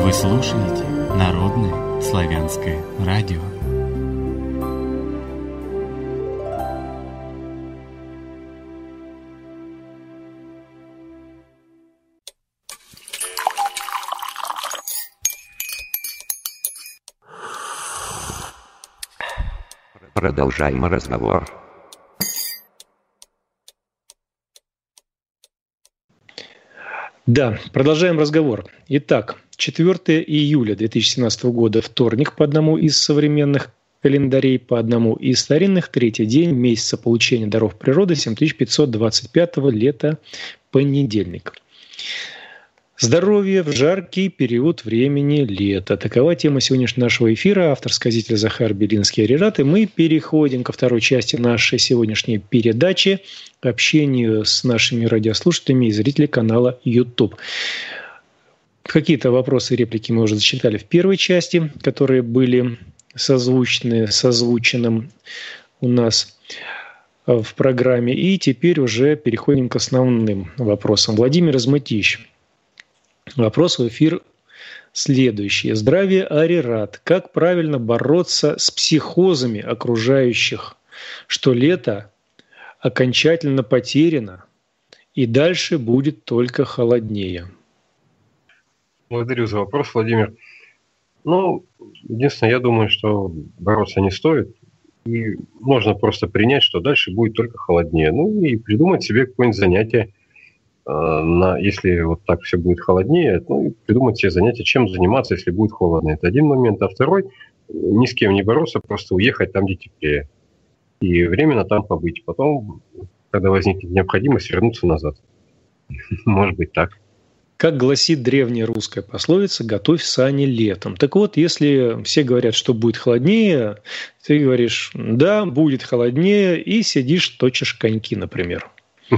Вы слушаете Народное славянское радио. Продолжаем разговор. Да, продолжаем разговор. Итак, 4 июля 2017 года, вторник, по одному из современных календарей, по одному из старинных, третий день месяца получения даров природы, 7525 лета, понедельник. Здоровье в жаркий период времени лета. Такова тема сегодняшнего нашего эфира. Автор, сказитель Захар Белинский, Арират. И мы переходим ко второй части нашей сегодняшней передачи, к общению с нашими радиослушателями и зрителями канала YouTube. Какие-то вопросы и реплики мы уже зачитали в первой части, которые были созвучны с озвученным у нас в программе. И теперь уже переходим к основным вопросам. Владимир Измытищ. Вопрос в эфир следующий. Здравия, Арират. Как правильно бороться с психозами окружающих, что лето окончательно потеряно и дальше будет только холоднее? Благодарю за вопрос, Владимир. Единственное, я думаю, что бороться не стоит. И можно просто принять, что дальше будет только холоднее. И придумать себе какое-нибудь занятие. Если вот так все будет холоднее, придумать себе занятие, чем заниматься, если будет холодно. Это один момент. А второй, ни с кем не бороться, просто уехать там, где теплее. И временно там побыть. Потом, когда возникнет необходимость, вернуться назад. Может быть так. Как гласит древняя русская пословица, готовь сани летом. Так вот, если все говорят, что будет холоднее, ты говоришь, да, будет холоднее, и сидишь, точишь коньки, например.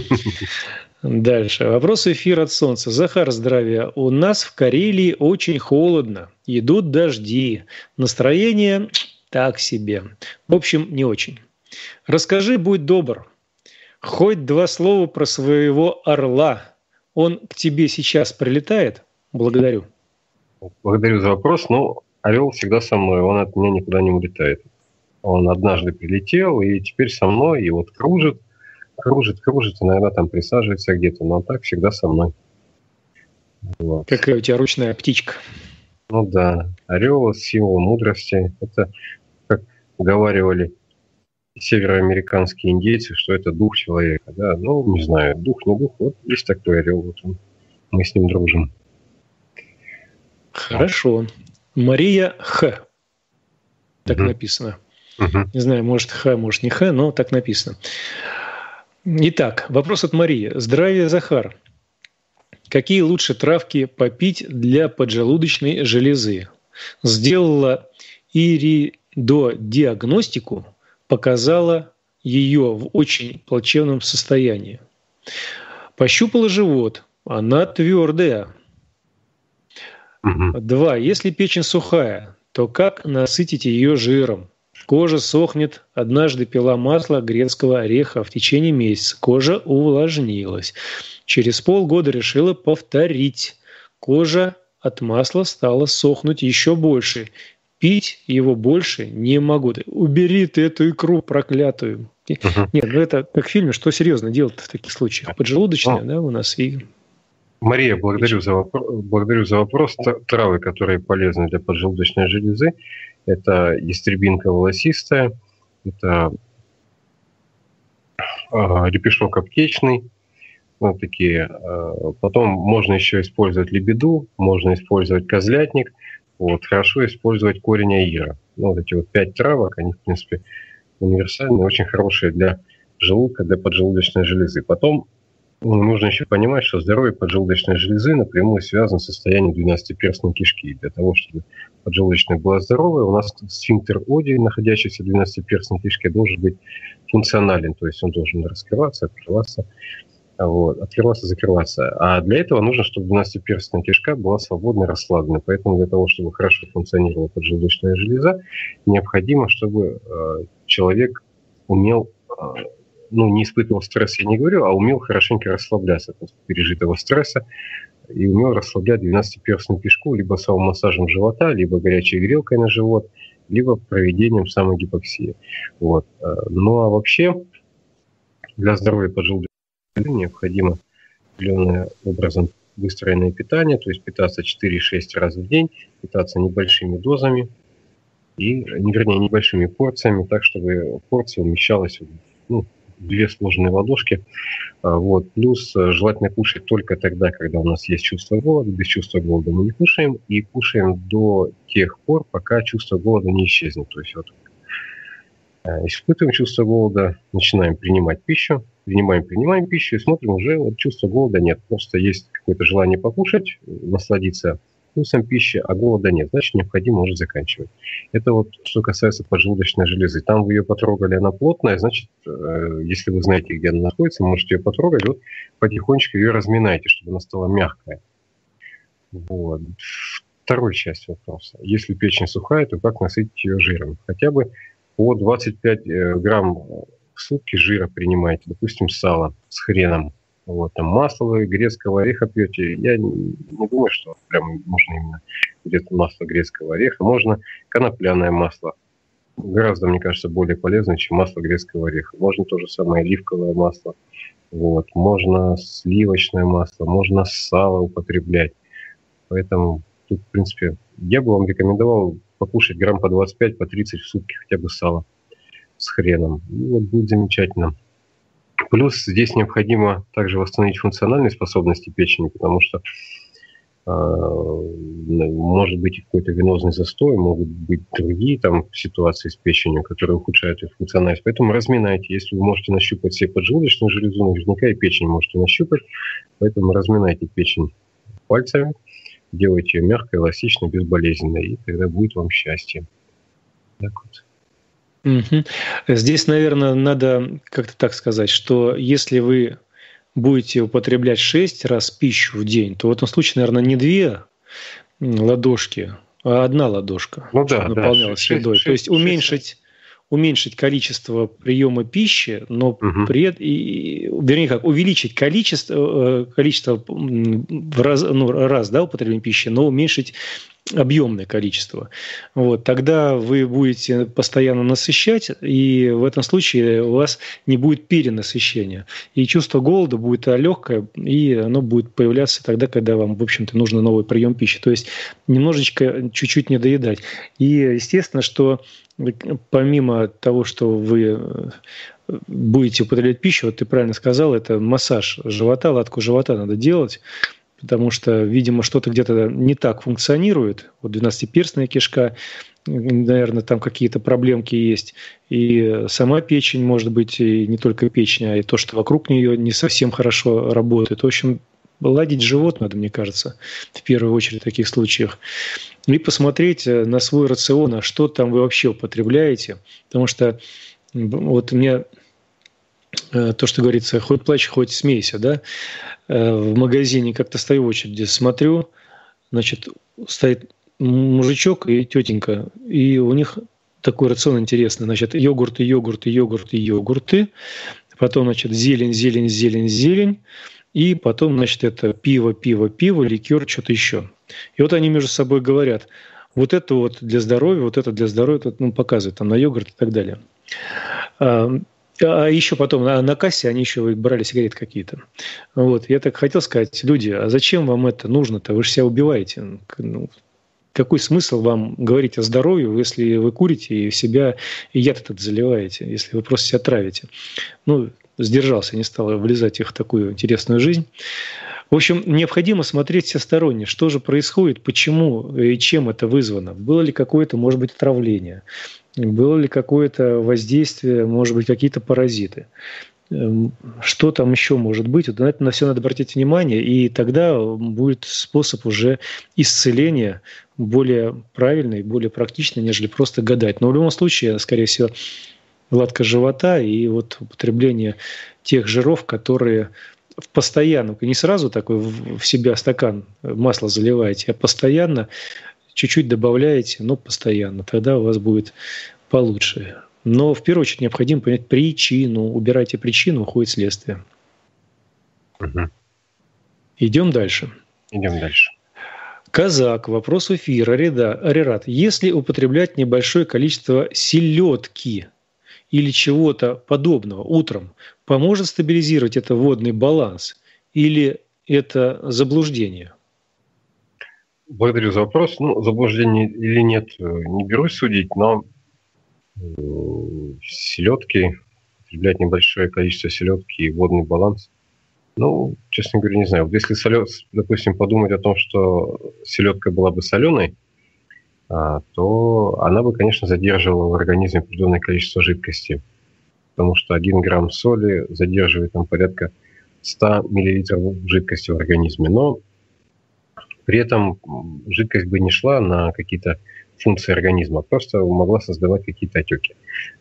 Дальше. Вопрос эфира от солнца. Захар, здравия. У нас в Карелии очень холодно. Идут дожди. Настроение так себе. В общем, не очень. Расскажи, будь добр, хоть 2 слова про своего орла. Он к тебе сейчас прилетает? Благодарю. Благодарю за вопрос. Орел всегда со мной. Он от меня никуда не улетает. Он однажды прилетел, и теперь со мной, и вот кружит, иногда там присаживается где-то, но так всегда со мной. Вот. Какая у тебя ручная птичка. Да, орел – символ мудрости. Это, как говаривали североамериканские индейцы, что это дух человека. Да? Не знаю, дух, не дух. Вот есть такой орел, вот он. Мы с ним дружим. Хорошо. Мария Х. Так написано. Не знаю, может Х, может не Х, но так написано. Итак, вопрос от Марии. Здравия, Захар. Какие лучше травки попить для поджелудочной железы? Сделала иридодиагностику, показала ее в очень плачевном состоянии. Пощупала живот, она твердая. 2. Если печень сухая, то как насытить ее жиром? Кожа сохнет. Однажды пила масло грецкого ореха в течение месяца. Кожа увлажнилась. Через полгода решила повторить. Кожа от масла стала сохнуть еще больше. Пить его больше не могу. Убери ты эту икру проклятую. Нет, это как в фильме, что серьезно делать в таких случаях? Поджелудочная, да, у нас и... Мария, благодарю за вопрос. Травы, которые полезны для поджелудочной железы, это ястребинка волосистая, это репешок аптечный, вот такие. Потом можно еще использовать лебеду, можно использовать козлятник. Хорошо использовать корень аира. Эти 5 травок, они, в принципе, универсальные, очень хорошие для желудка, для поджелудочной железы. Потом нужно еще понимать, что здоровье поджелудочной железы напрямую связано с состоянием двенадцатиперстной кишки. Для того, чтобы поджелудочная была здоровая, у нас сфинктер Оди, находящийся в двенадцатиперстной кишке, должен быть функционален, то есть он должен раскрываться, открываться, открываться, закрываться. А для этого нужно, чтобы двенадцатиперстная кишка была свободно расслаблена. Поэтому для того, чтобы хорошо функционировала поджелудочная железа, необходимо, чтобы человек умел, не испытывал стресс, я не говорю, а умел хорошенько расслабляться после пережитого стресса, и умел расслаблять 12-перстную кишку либо самомассажем живота, либо горячей грелкой на живот, либо проведением самогипоксии. Вот. Ну а вообще для здоровья поджелудочной необходимо определенным образом выстроенное питание, то есть питаться 4-6 раз в день, питаться небольшими дозами, небольшими порциями, так, чтобы порция умещалась в 2 сложенные ладошки. Вот. Плюс желательно кушать только тогда, когда у нас есть чувство голода. Без чувства голода мы не кушаем, и кушаем до тех пор, пока чувство голода не исчезнет. То есть испытываем чувство голода, начинаем принимать пищу, принимаем пищу и смотрим, уже чувства голода нет. Просто есть какое-то желание покушать, насладиться вкусом пищи, а голода нет. Значит, необходимо уже заканчивать. Это вот что касается поджелудочной железы. Там вы ее потрогали, она плотная, значит, если вы знаете, где она находится, можете ее потрогать, вот потихонечку ее разминайте, чтобы она стала мягкая. Вот. Вторая часть вопроса. Если печень сухая, то как насытить ее жиром? Хотя бы по 25 грамм в сутки жира принимаете, допустим, сало с хреном. Вот, там масло грецкого ореха пьете. Я не думаю, что прям нужно именно где-то масло грецкого ореха. Можно конопляное масло. Гораздо, мне кажется, более полезно, чем масло грецкого ореха. Можно то же самое оливковое масло. Вот. Можно сливочное масло, можно сало употреблять. Поэтому тут, в принципе, я бы вам рекомендовал покушать грамм по 25, по 30 в сутки хотя бы сало с хреном. И вот будет замечательно. Плюс здесь необходимо также восстановить функциональные способности печени, потому что может быть какой-то венозный застой, могут быть другие там ситуации с печенью, которые ухудшают ее функциональность. Поэтому разминайте. Если вы можете нащупать себе поджелудочную железу, наверняка и печень можете нащупать. Поэтому разминайте печень пальцами, делайте ее мягкой, эластичной, безболезненной, и тогда будет вам счастье. Так вот. Угу. Здесь, наверное, надо как-то так сказать, что если вы будете употреблять 6 раз пищу в день, то в этом случае, наверное, не 2 ладошки, а 1 ладошка, чтобы наполнялась едой. То есть уменьшить количество приема пищи, но увеличить количество раз употребления пищи, но уменьшить объемное количество. Вот. Тогда вы будете постоянно насыщать, и в этом случае у вас не будет перенасыщения. И чувство голода будет легкое, и оно будет появляться тогда, когда вам, в общем-то, нужен новый прием пищи. То есть немножечко, чуть-чуть не доедать. И естественно, что помимо того, что вы будете употреблять пищу, вот ты правильно сказал, это массаж живота, латку живота надо делать, потому что, видимо, что-то где-то не так функционирует. Вот 12-перстная кишка, наверное, там какие-то проблемки есть. И сама печень, может быть, и не только печень, а и то, что вокруг нее не совсем хорошо работает. В общем, ладить живот надо, мне кажется, в первую очередь в таких случаях. И посмотреть на свой рацион, а что там вы вообще употребляете. Потому что вот у меня то, что говорится, хоть плачь, хоть смейся, да. В магазине как-то стою в очереди, смотрю, значит, стоит мужичок и тетенька, и у них такой рацион интересный, значит, йогурты, потом, значит, зелень, и потом, значит, это пиво, ликер, что-то еще. И вот они между собой говорят, вот это вот для здоровья, показывают там на йогурт и так далее. А еще потом на кассе они еще брали сигареты какие-то. Вот. Я так хотел сказать, люди, а зачем вам это нужно-то? Вы же себя убиваете. Какой смысл вам говорить о здоровье, если вы курите и себя и яд этот заливаете, если вы просто себя травите? Сдержался, не стал влезать в такую интересную жизнь. В общем, необходимо смотреть всесторонне, что же происходит, почему и чем это вызвано. Было ли какое-то, может быть, отравление? Было ли какое-то воздействие, может быть, какие-то паразиты? Что там еще может быть? Вот на это на все надо обратить внимание, и тогда будет способ уже исцеления более правильный, более практичный, нежели просто гадать. Но в любом случае, скорее всего, гладкость живота и вот употребление тех жиров, которые в постоянном, не сразу такой в себя стакан масла заливаете, а постоянно чуть-чуть добавляете, но постоянно. Тогда у вас будет получше. Но в первую очередь необходимо понять причину. Убирайте причину, уходит следствие. Угу. Идем дальше. Идем дальше. Казак, вопрос эфира, Арират. Если употреблять небольшое количество селедки или чего-то подобного утром, поможет стабилизировать это водный баланс или это заблуждение? Благодарю за вопрос. Заблуждение или нет, не берусь судить, но селедки, употреблять небольшое количество селедки и водный баланс, честно говоря, не знаю. Вот если, допустим, подумать о том, что селедка была бы соленой, то она бы, конечно, задерживала в организме определенное количество жидкости, потому что 1 грамм соли задерживает там порядка 100 миллилитров жидкости в организме. Но при этом жидкость бы не шла на какие-то функции организма, а просто могла создавать какие-то отеки.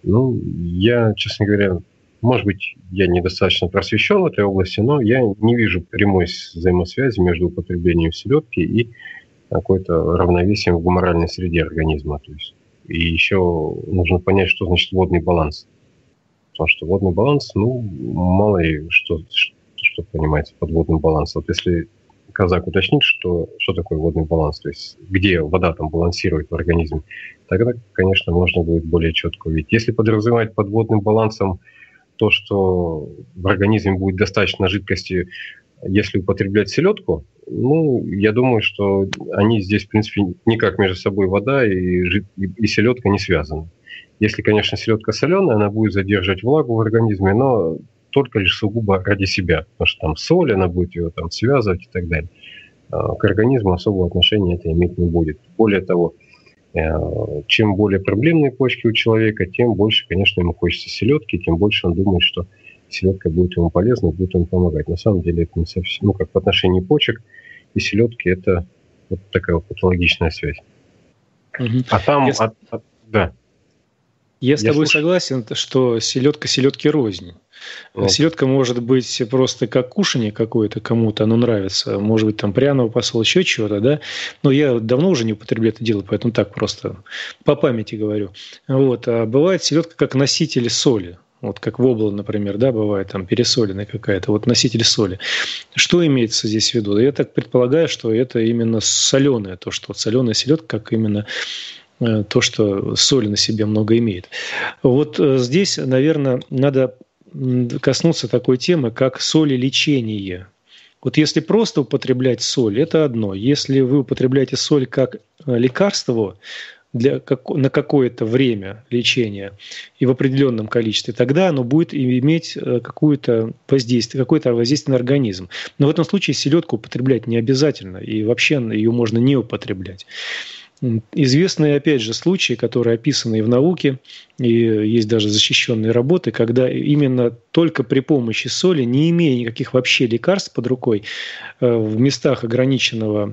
Я, честно говоря, может быть, я недостаточно просвещен в этой области, но я не вижу прямой взаимосвязи между употреблением селедки и какой-то равновесием в гуморальной среде организма. То есть, и еще нужно понять, что значит водный баланс. Потому что водный баланс, мало ли что понимается под водным балансом. Вот если казак уточнит, что такое водный баланс, то есть где вода там балансирует в организме, тогда, конечно, можно будет более четко увидеть. Если подразумевать под водным балансом то, что в организме будет достаточно жидкости, если употреблять селедку, я думаю, что они здесь, в принципе, никак между собой вода и селедка не связаны. Если, конечно, селедка соленая, она будет задерживать влагу в организме, но только лишь сугубо ради себя, потому что там соль, она будет ее там связывать и так далее. К организму особого отношения это иметь не будет. Более того, чем более проблемные почки у человека, тем больше, конечно, ему хочется селедки, тем больше он думает, что селедка будет ему полезна, будет ему помогать. На самом деле это не совсем, как в отношении почек и селедки, это вот такая вот патологичная связь. Угу. А там, да. Я с тобой согласен, что селедки рознь. Вот. Селедка может быть просто как кушанье какое-то, кому-то оно нравится, может быть, там пряного посола, еще чего-то, да. Но я давно уже не употребляю это дело, поэтому так просто по памяти говорю. Вот. А бывает селедка как носитель соли. Вот как вобла, например, да, бывает там пересоленная какая-то, вот носитель соли. Что имеется здесь в виду? Я так предполагаю, что это именно соленое, то, что вот соленая селедка, как именно то, что соли на себе много имеет. Вот здесь, наверное, надо коснуться такой темы, как солелечение. Вот если просто употреблять соль, это одно. Если вы употребляете соль как лекарство на какое-то время лечения и в определенном количестве, тогда оно будет иметь какое-то воздействие на организм. Но в этом случае селедку употреблять не обязательно, и вообще ее можно не употреблять. Известные, опять же, случаи, которые описаны и в науке, и есть даже защищенные работы, когда именно только при помощи соли, не имея никаких вообще лекарств под рукой, в местах ограниченной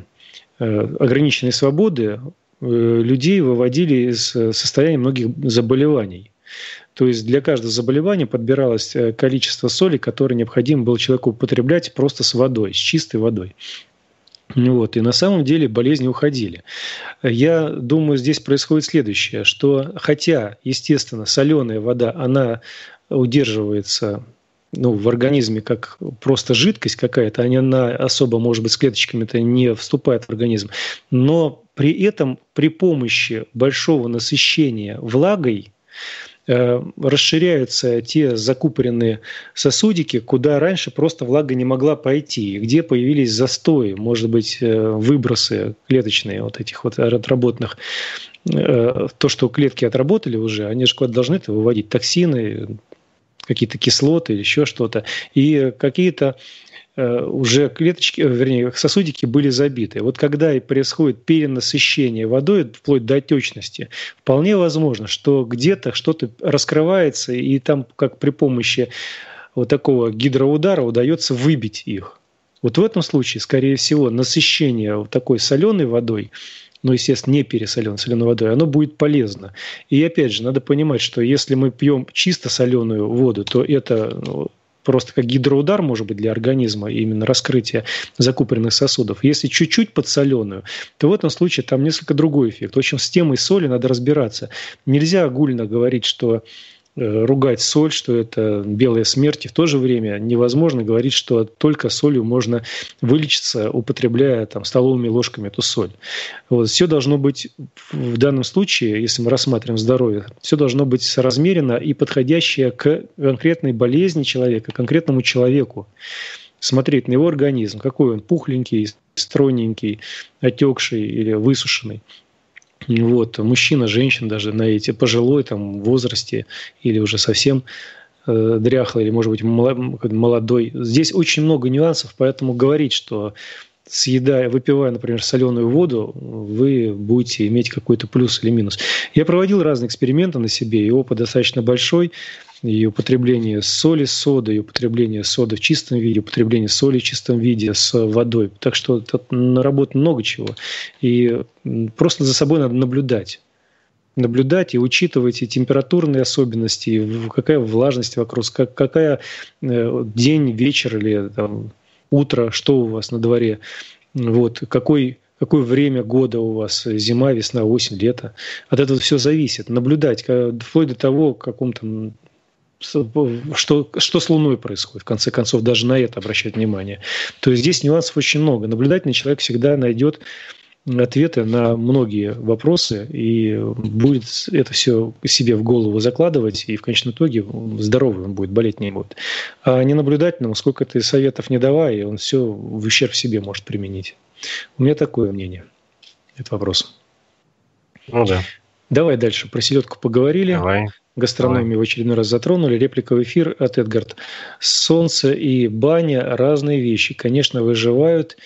свободы людей выводили из состояния многих заболеваний. То есть для каждого заболевания подбиралось количество соли, которое необходимо было человеку употреблять просто с водой, с чистой водой. Вот. И на самом деле болезни уходили. Я думаю, здесь происходит следующее, что хотя, естественно, соленая вода, она удерживается в организме как просто жидкость какая-то, она особо, может быть, с клеточками-то не вступает в организм, но при этом при помощи большого насыщения влагой расширяются те закупоренные сосудики, куда раньше просто влага не могла пойти, где появились застои, может быть, выбросы клеточные вот этих вот отработанных. То, что клетки отработали уже, они же куда-то должны это выводить, токсины, какие-то кислоты или еще что-то, и какие-то уже клеточки, вернее, сосудики были забиты. Вот когда и происходит перенасыщение водой, вплоть до отечности, вполне возможно, что где-то что-то раскрывается, и там, как при помощи вот такого гидроудара, удается выбить их. Вот в этом случае, скорее всего, насыщение вот такой соленой водой, естественно, не пересоленной соленой водой, оно будет полезно. И опять же, надо понимать, что если мы пьем чисто соленую воду, то это просто как гидроудар, может быть, для организма, именно раскрытие закупоренных сосудов. Если чуть-чуть подсоленую, то в этом случае там несколько другой эффект. В общем, с темой соли надо разбираться. Нельзя огульно говорить, что ругать соль, что это белая смерть, и в то же время невозможно говорить, что только солью можно вылечиться, употребляя там столовыми ложками эту соль. Вот. Все должно быть в данном случае, если мы рассматриваем здоровье, все должно быть соразмеренно и подходящее к конкретной болезни человека, конкретному человеку. Смотреть на его организм, какой он пухленький, стройненький, отекший или высушенный. Вот, мужчина, женщина даже на эти пожилой там, возрасте или уже совсем дряхлый, или, может быть, молодой. Здесь очень много нюансов, поэтому говорить, что выпивая, например, соленую воду, вы будете иметь какой-то плюс или минус. Я проводил разные эксперименты на себе, и опыт достаточно большой. И употребление соли с содой, и употребление соды в чистом виде, употребление соли в чистом виде с водой. Так что тут наработано много чего. И просто за собой надо наблюдать. Наблюдать и учитывать и температурные особенности, какая влажность вокруг, какая день, вечер или там, утро, что у вас на дворе, вот, какое время года у вас, зима, весна, осень, лето. От этого все зависит. Наблюдать, вплоть до того, каком-то что с Луной происходит, в конце концов, даже на это обращать внимание. То есть здесь нюансов очень много. Наблюдательный человек всегда найдет ответы на многие вопросы и будет это все себе в голову закладывать, и в конечном итоге здоровый он будет, болеть не будет. А ненаблюдательному, сколько ты советов не давай, он все в ущерб себе может применить. У меня такое мнение. Это вопрос. Ну да. Давай дальше. Про селедку поговорили. Давай. Гастрономию в очередной раз затронули. Реплика в эфир от Эдгард. Солнце и баня – разные вещи. Конечно, выживают.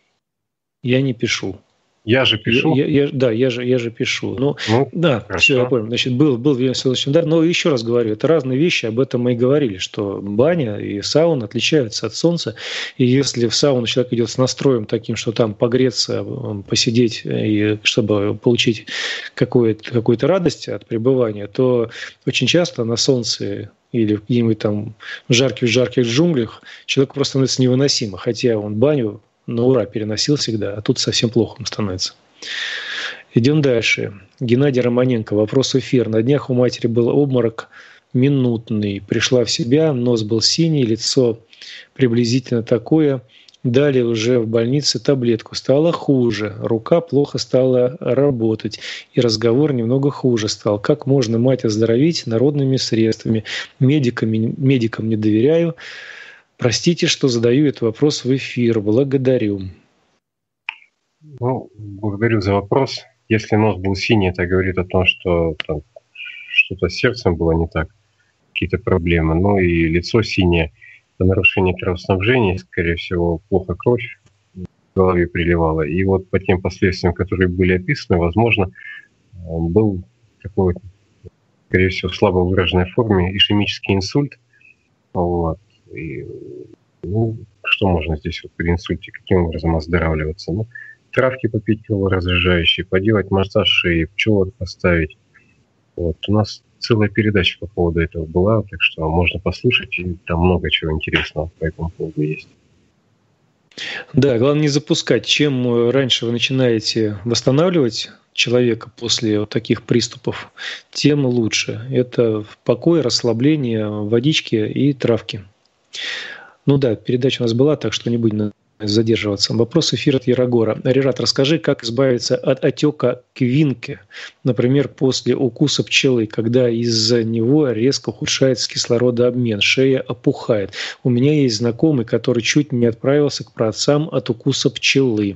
Я не пишу. Я же пишу. Я же пишу. Ну да, хорошо. все, я понял. Значит, был солнечный удар. Но еще раз говорю, это разные вещи. Об этом мы и говорили, что баня и сауна отличаются от солнца. И если в сауну человек идет с настроем таким, что там погреться, посидеть, и чтобы получить какую-то радость от пребывания, то очень часто на солнце или где-нибудь там в жарких джунглях человеку просто становится невыносимо. Хотя он баню на ура переносил всегда, а тут совсем плохо ему становится. Идем дальше. Геннадий Романенко. Вопрос эфир. На днях у матери был обморок минутный. Пришла в себя, нос был синий, лицо приблизительно такое. Далее уже в больнице таблетку. Стало хуже. Рука плохо стала работать. И разговор немного хуже стал. Как можно мать оздоровить народными средствами? Медикам не доверяю. Простите, что задаю этот вопрос в эфир. Благодарю. Благодарю за вопрос. Если нос был синий, это говорит о том, что там что-то с сердцем было не так, какие-то проблемы. Ну и лицо синее, это нарушение кровоснабжения, скорее всего, плохо кровь в голове приливала. И вот по тем последствиям, которые были описаны, возможно, был такой, скорее всего, в слабо выраженной форме ишемический инсульт. Вот. И, что можно здесь вот при инсульте, каким образом оздоравливаться? Травки попить кроворазжижающие, поделать массаж шеи, пчелок поставить. Вот. У нас целая передача по поводу этого была, так что можно послушать, и там много чего интересного по этому поводу есть. Да, главное не запускать. Чем раньше вы начинаете восстанавливать человека после вот таких приступов, тем лучше. Это покой, расслабление, водички и травки. Ну да, передача у нас была, так что не будем задерживаться. Вопрос эфира от Ярогора. Рерат, расскажи, как избавиться от отека квинки, например, после укуса пчелы, когда из-за него резко ухудшается кислородообмен, шея опухает. У меня есть знакомый, который чуть не отправился к праотцам от укуса пчелы.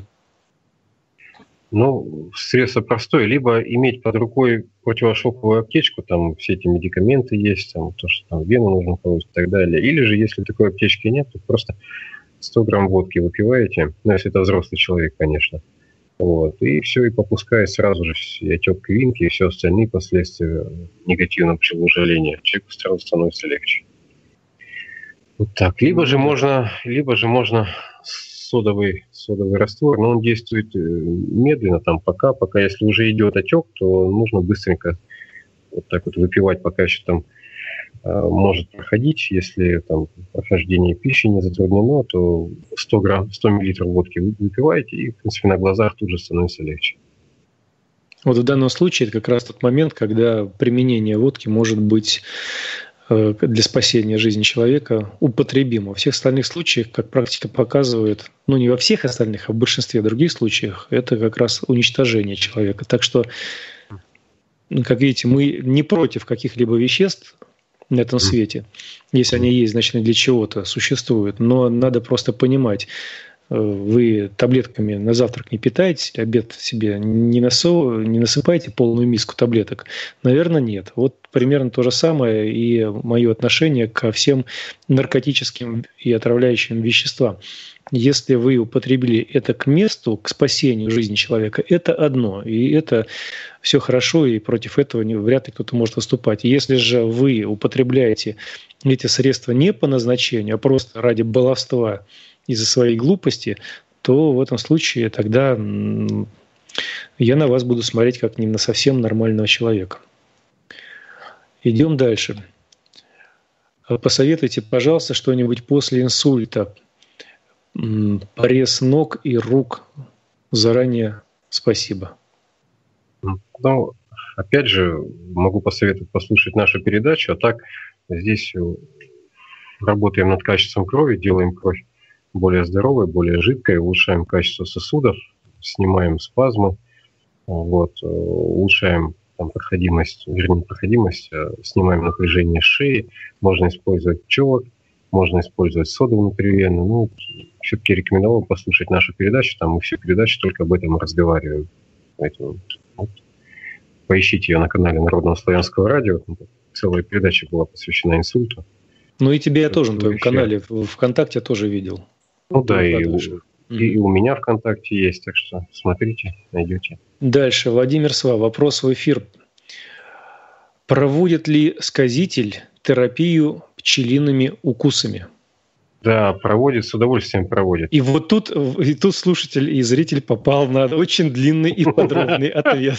Средство простое. Либо иметь под рукой противошоковую аптечку, там все эти медикаменты есть, там, то, что там вену нужно получить и так далее. Или же, если такой аптечки нет, то просто 100 грамм водки выпиваете, если это взрослый человек, конечно. Вот, и все, и попускает сразу же отек квинки и все остальные последствия негативного пчелоужаления. Человеку сразу становится легче. Вот так. Либо же можно содовый раствор, но он действует медленно, там, пока если уже идет отек, то нужно быстренько вот так вот выпивать, пока еще там может проходить. Если там прохождение пищи не затруднено, то 100 мл водки выпиваете, и, в принципе, на глазах тут же становится легче. Вот в данном случае это как раз тот момент, когда применение водки может быть для спасения жизни человека употребимо. Во всех остальных случаях, как практика показывает, ну не во всех остальных, а в большинстве других случаев, это как раз уничтожение человека. Так что, как видите, мы не против каких-либо веществ на этом свете. Если они есть, значит, они для чего-то существуют. Но надо просто понимать, вы таблетками на завтрак не питаетесь, обед себе не насыпаете полную миску таблеток? Наверное, нет. Вот примерно то же самое и мое отношение ко всем наркотическим и отравляющим веществам. Если вы употребили это к месту, к спасению жизни человека, это одно. И это все хорошо, и против этого вряд ли кто-то может выступать. Если же вы употребляете эти средства не по назначению, а просто ради баловства, из-за своей глупости, то в этом случае тогда я на вас буду смотреть как не на совсем нормального человека. Идем дальше. Посоветуйте, пожалуйста, что-нибудь после инсульта. Порез ног и рук. Заранее спасибо. Ну, опять же, могу посоветовать послушать нашу передачу, а так здесь работаем над качеством крови, делаем кровь более здоровой, более жидкой, улучшаем качество сосудов, снимаем спазмы, улучшаем проходимость, снимаем напряжение шеи, можно использовать пчелок, можно использовать соду внутривенно. Ну, все-таки рекомендовал послушать нашу передачу, там мы всю передачу только об этом разговариваем. Поэтому поищите ее на канале Народного славянского радио, целая передача была посвящена инсульту. Ну и тебе я тоже на твоем канале ВКонтакте тоже видел. Ну да, и у меня ВКонтакте есть, так что смотрите, найдете. Дальше. Владимир Сва. Вопрос в эфир. Проводит ли сказитель терапию пчелиными укусами? Да, проводит, с удовольствием проводит. И вот тут слушатель и зритель попал на очень длинный и подробный ответ.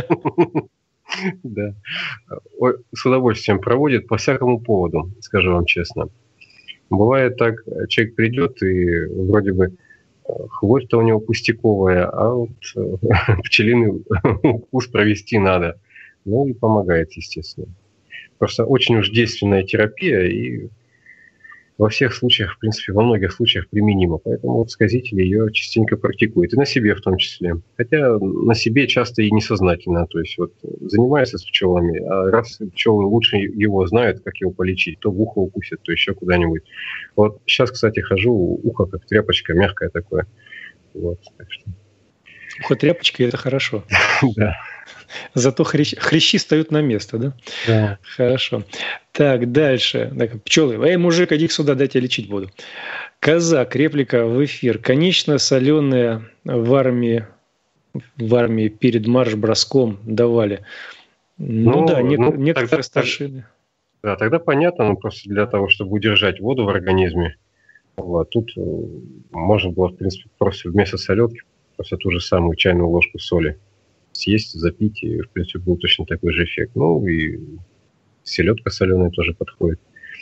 Да, с удовольствием проводит по всякому поводу, скажу вам честно. Бывает так, человек придет и вроде бы хворь-то у него пустяковая, а вот пчелиный укус провести надо. Ну и помогает, естественно. Просто очень уж действенная терапия и во всех случаях, в принципе, во многих случаях применима. Поэтому вот сказители ее частенько практикуют. И на себе в том числе. Хотя на себе часто и несознательно. То есть вот занимается с пчелами, а раз пчелы лучше его знают, как его полечить, то в ухо укусит, то еще куда-нибудь. Вот сейчас, кстати, хожу, ухо как тряпочка, мягкое такое. Вот, так что... Ухо тряпочка – это хорошо. Да. Зато хрящи встают на место, да? Да. Хорошо. Так, дальше. Пчелы. Эй, мужик, иди сюда, дай тебя лечить буду. Казак, реплика в эфир. Конечно, соленые в армии перед марш-броском давали. Некоторые старшины. Да, тогда понятно, просто для того, чтобы удержать воду в организме. Вот, тут можно было, в принципе, просто вместо соледки просто ту же самую чайную ложку соли съесть, запить, и, в принципе, был точно такой же эффект. Ну, и селедка соленая тоже подходит.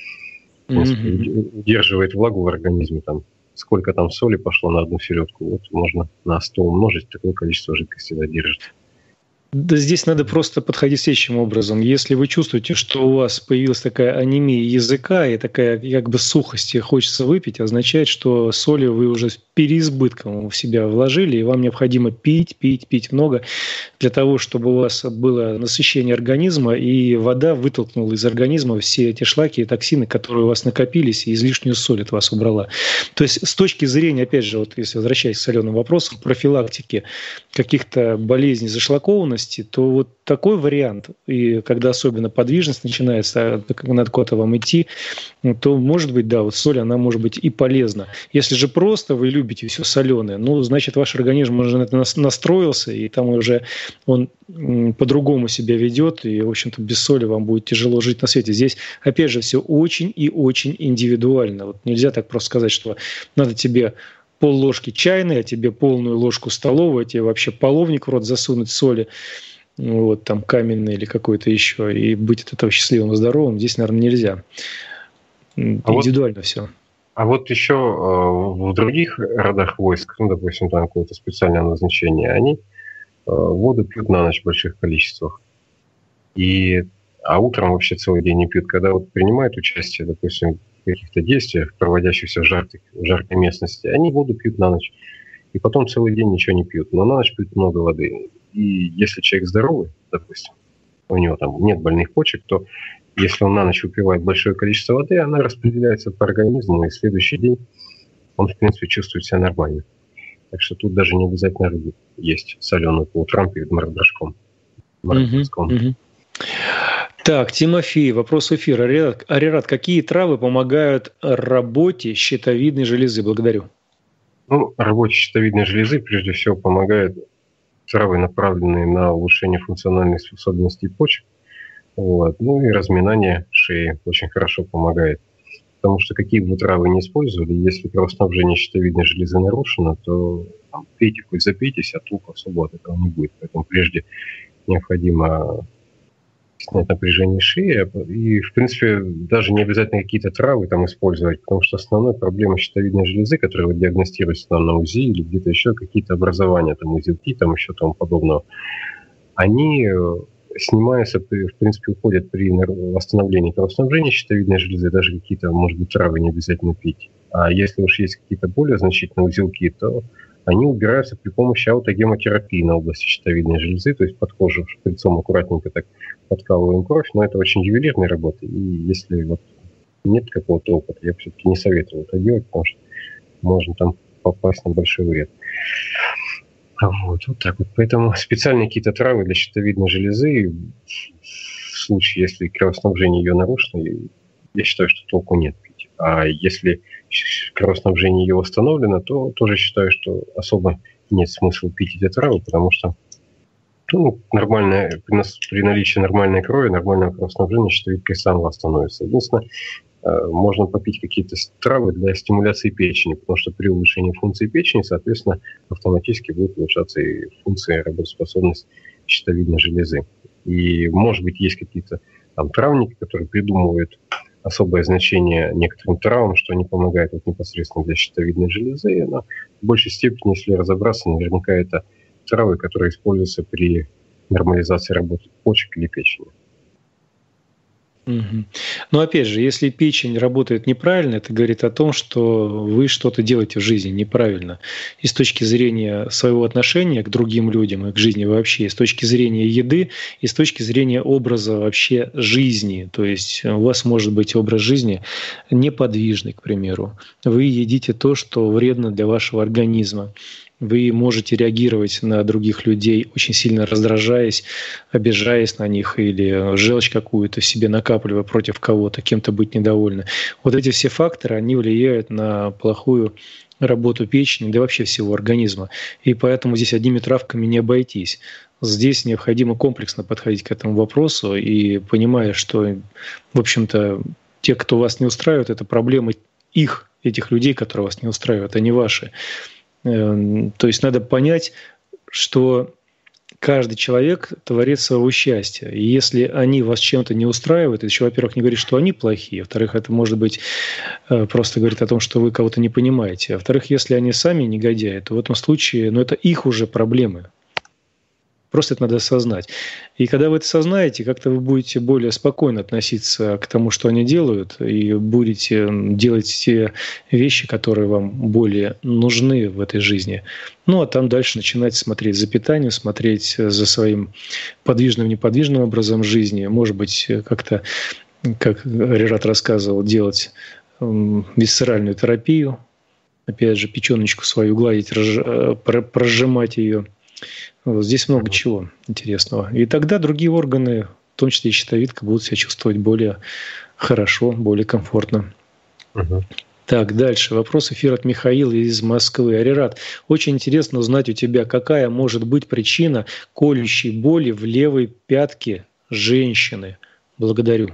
Удерживает влагу в организме. Там, сколько там соли пошло на одну селедку, вот можно на 100 умножить, такое количество жидкости держит. Да, здесь надо просто подходить следующим образом. Если вы чувствуете, что у вас появилась такая анемия языка и такая как бы сухость, и хочется выпить, означает, что соли вы уже с переизбытком в себя вложили, и вам необходимо пить много для того, чтобы у вас было насыщение организма, и вода вытолкнула из организма все эти шлаки и токсины, которые у вас накопились, и излишнюю соль от вас убрала. То есть с точки зрения, опять же, вот если возвращаясь к соленым вопросам, профилактики каких-то болезней зашлакованности, то вот такой вариант, и когда особенно подвижность начинается, надо куда-то вам идти, то может быть, да, вот соль, она может быть и полезна. Если же просто вы любите все соленое, ну, значит, ваш организм уже на это настроился, и там уже он по-другому себя ведет, и, в общем-то, без соли вам будет тяжело жить на свете. Здесь, опять же, все очень и очень индивидуально. Вот нельзя так просто сказать, что надо тебе пол-ложки чайной, а тебе полную ложку столовой, а тебе вообще половник в рот засунуть соли, вот там каменный или какой-то еще, и быть от этого счастливым и здоровым, здесь, наверное, нельзя. Индивидуально все. А вот еще в других родах войск, ну, допустим, там какое-то специальное назначение, они воду пьют на ночь в больших количествах. А утром вообще целый день не пьют. Когда вот принимают участие, допустим, в каких-то действиях, проводящихся в жаркой местности, они воду пьют на ночь. И потом целый день ничего не пьют. Но на ночь пьют много воды. И если человек здоровый, допустим, у него там нет больных почек, то если он на ночь выпивает большое количество воды, она распределяется по организму, и в следующий день он, в принципе, чувствует себя нормально. Так что тут даже не обязательно рыбу есть соленую по утрам перед мордорожком. Так, Тимофей, вопрос эфира. Арират, какие травы помогают работе щитовидной железы? Благодарю. Работе щитовидной железы прежде всего помогают травы, направленные на улучшение функциональных способностей почек. Вот. И разминание шеи очень хорошо помогает. Потому что какие бы травы ни использовали, если кровоснабжение щитовидной железы нарушено, то пейте, хоть запейтесь, а толку особо от этого не будет. Поэтому прежде необходимо снять напряжение шеи. И, в принципе, даже не обязательно какие-то травы там использовать, потому что основная проблема щитовидной железы, которая диагностируется там на УЗИ или где-то еще, какие-то образования, там узелки, там еще тому подобного, они снимаются, в принципе, уходят при восстановлении кровоснабжения щитовидной железы, даже какие-то, может быть, травы не обязательно пить. А если уж есть какие-то более значительные узелки, то они убираются при помощи аутогемотерапии на области щитовидной железы, то есть под кожу шприцом аккуратненько так подкалываем кровь, но это очень ювелирная работа, и если вот нет какого-то опыта, я все-таки не советую это делать, потому что можно там попасть на большой вред. Вот так вот. Поэтому специальные какие-то травы для щитовидной железы, в случае, если кровоснабжение ее нарушено, я считаю, что толку нет пить. А если кровоснабжение ее восстановлено, то тоже считаю, что особо нет смысла пить эти травы, потому что при наличии нормальной крови, нормального кровоснабжения щитовидка сама восстановится. Единственное, можно попить какие-то травы для стимуляции печени, потому что при улучшении функции печени, соответственно, автоматически будет улучшаться и функция работоспособности щитовидной железы. И, может быть, есть какие-то там травники, которые придумывают особое значение некоторым травам, что они помогают непосредственно для щитовидной железы, но в большей степени, если разобраться, наверняка это травы, которые используются при нормализации работы почек или печени. Но опять же, если печень работает неправильно, это говорит о том, что вы что-то делаете в жизни неправильно. И с точки зрения своего отношения к другим людям и к жизни вообще, и с точки зрения еды, и с точки зрения образа вообще жизни. То есть у вас может быть образ жизни неподвижный, к примеру. Вы едите то, что вредно для вашего организма. Вы можете реагировать на других людей, очень сильно раздражаясь, обижаясь на них или желчь какую-то в себе накапливая против кого-то, кем-то быть недовольны. Вот эти все факторы, они влияют на плохую работу печени, да и вообще всего организма. И поэтому здесь одними травками не обойтись. Здесь необходимо комплексно подходить к этому вопросу и понимая, что, в общем-то, те, кто вас не устраивает, это проблемы этих людей, которые вас не устраивают, а не ваши. То есть надо понять, что каждый человек – творец своего счастья. И если они вас чем-то не устраивают, это еще, во-первых, не говорит, что они плохие. Во-вторых, это, может быть, просто говорит о том, что вы кого-то не понимаете. А во-вторых, если они сами негодяи, то в этом случае, это их уже проблемы. Просто это надо осознать. И когда вы это осознаете, как-то вы будете более спокойно относиться к тому, что они делают, и будете делать те вещи, которые вам более нужны в этой жизни. А там дальше начинать смотреть за питанием, смотреть за своим подвижным, неподвижным образом жизни. Может быть, как-то, как Арират рассказывал, делать висцеральную терапию. Опять же, печеночку свою гладить, прожимать ее. Здесь много чего интересного. И тогда другие органы, в том числе и щитовидка, будут себя чувствовать более хорошо, более комфортно. Так, дальше. Вопрос эфира от Михаила из Москвы. Арират, очень интересно узнать у тебя, какая может быть причина колющей боли в левой пятке женщины. Благодарю.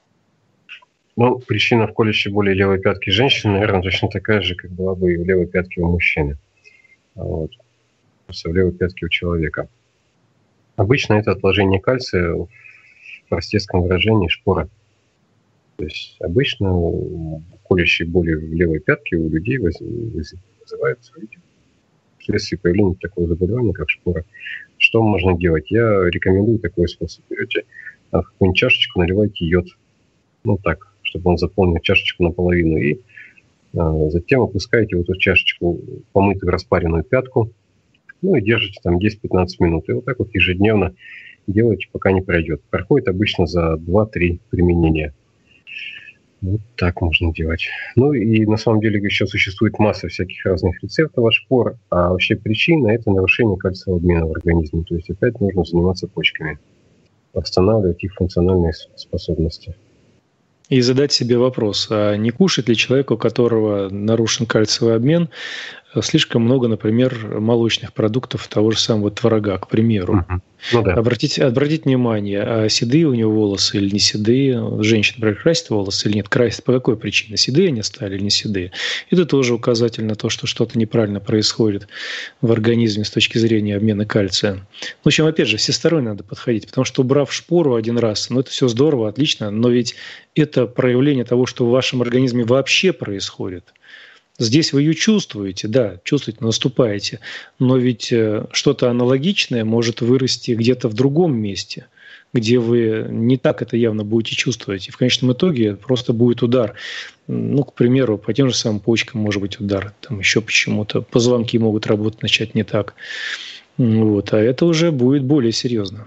Причина в колющей боли левой пятки женщины, наверное, точно такая же, как была бы и в левой пятке у мужчины. В левой пятке у человека. Обычно это отложение кальция в простецком выражении шпора. То есть обычно колющие боли в левой пятке у людей вызываются вследствие появления такого заболевания, как шпора. что можно делать? Я рекомендую такой способ. Берете в какую-нибудь чашечку, наливайте йод. Так, чтобы он заполнил чашечку наполовину. И затем опускаете в эту чашечку помытую распаренную пятку. И держите там 10-15 минут. И вот так вот ежедневно делайте, пока не пройдет. Проходит обычно за 2-3 применения. Вот так можно делать. И на самом деле еще существует масса всяких разных рецептов от шпор, а вообще причина – это нарушение кальциевого обмена в организме. То есть опять нужно заниматься почками, восстанавливать их функциональные способности. И задать себе вопрос, а не кушает ли человек, у которого нарушен кальциевый обмен, слишком много, например, молочных продуктов того же самого творога, к примеру. Да. Обратите внимание, а седые у него волосы или не седые? Женщина, например, красит волосы или нет? Красит по какой причине? Седые они стали или не седые? Это тоже указатель на то, что что-то неправильно происходит в организме с точки зрения обмена кальция. В общем, опять же, всесторонне надо подходить, потому что убрав шпору один раз, это все здорово, отлично, но ведь это проявление того, что в вашем организме вообще происходит. Здесь вы ее чувствуете, да, чувствуете, наступаете, но ведь что-то аналогичное может вырасти где-то в другом месте, где вы не так это явно будете чувствовать. И в конечном итоге просто будет удар. К примеру, по тем же самым почкам может быть удар, там еще почему-то позвонки могут работать, начать не так. А это уже будет более серьезно.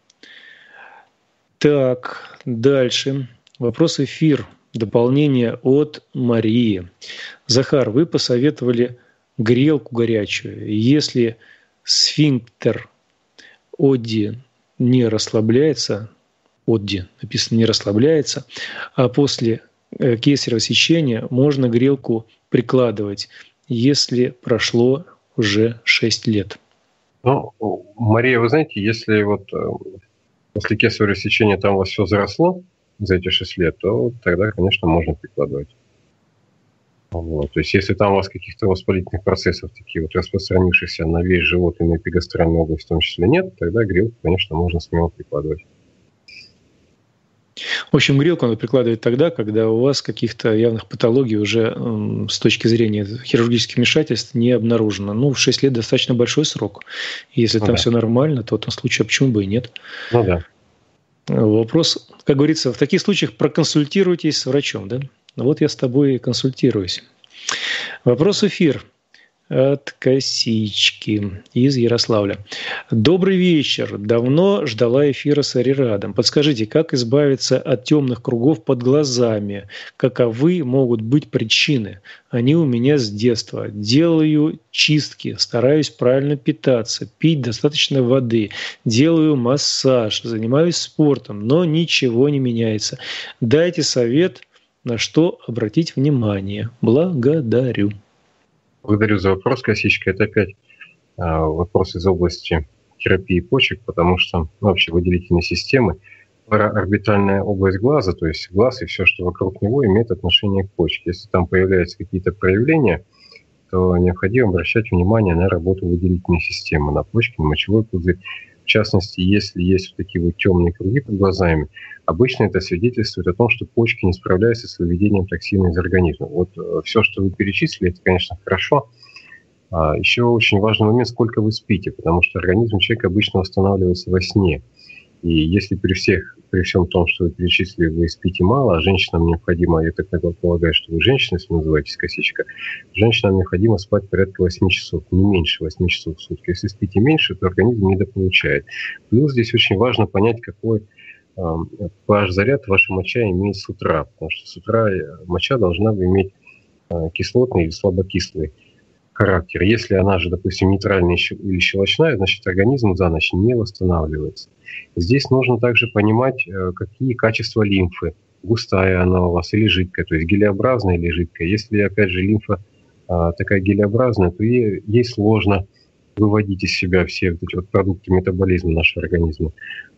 Так, дальше. Вопрос эфир. Дополнение от Марии. Захар, вы посоветовали грелку горячую. Если сфинктер Одди не расслабляется, Одди написано не расслабляется, а после кесарево сечения можно грелку прикладывать, если прошло уже 6 лет. Мария, вы знаете, если после кесарево сечения там у вас все заросло за эти 6 лет, то тогда, конечно, можно прикладывать. То есть, если там у вас каких-то воспалительных процессов, таких распространившихся на весь живот и на эпигастральную область в том числе нет, тогда грелку, конечно, можно смело прикладывать. В общем, грелку надо прикладывать тогда, когда у вас каких-то явных патологий уже с точки зрения хирургических вмешательств не обнаружено. В 6 лет достаточно большой срок. Если там все нормально, то в этом случае почему бы и нет? Да. Вопрос, как говорится, в таких случаях проконсультируйтесь с врачом, да? Я с тобой консультируюсь. Вопрос эфир от Косички из Ярославля. Добрый вечер. Давно ждала эфира с Арирадом. Подскажите, как избавиться от темных кругов под глазами? Каковы могут быть причины? Они у меня с детства. Делаю чистки, стараюсь правильно питаться, пить достаточно воды, делаю массаж, занимаюсь спортом, но ничего не меняется. Дайте совет, на что обратить внимание. Благодарю. Благодарю за вопрос, Косичка. Это опять вопрос из области терапии почек, потому что вообще выделительной системы параорбитальная область глаза, то есть глаз и все, что вокруг него, имеет отношение к почке. Если там появляются какие-то проявления, то необходимо обращать внимание на работу выделительной системы, на почки, на мочевой пузырь. В частности, если есть такие темные круги под глазами, обычно это свидетельствует о том, что почки не справляются с выведением токсина из организма. Все, что вы перечислили, это, конечно, хорошо. Еще очень важный момент, сколько вы спите, потому что организм человека обычно восстанавливается во сне. И если при всем том, что вы перечислили, вы спите мало, а женщинам необходимо, я так полагаю, что вы женщина, если называетесь Косичка, женщинам необходимо спать порядка 8 часов, не меньше 8 часов в сутки. Если спите меньше, то организм недополучает. Плюс здесь очень важно понять, какой pH-заряд ваша моча имеет с утра, потому что с утра моча должна иметь кислотный или слабокислый характер. Если она же, допустим, нейтральная или щелочная, значит, организм за ночь не восстанавливается. Здесь нужно также понимать, какие качества лимфы. Густая она у вас или жидкая, то есть гелеобразная или жидкая. Если, опять же, лимфа такая гелеобразная, то ей сложно выводить из себя все эти продукты метаболизма нашего организма.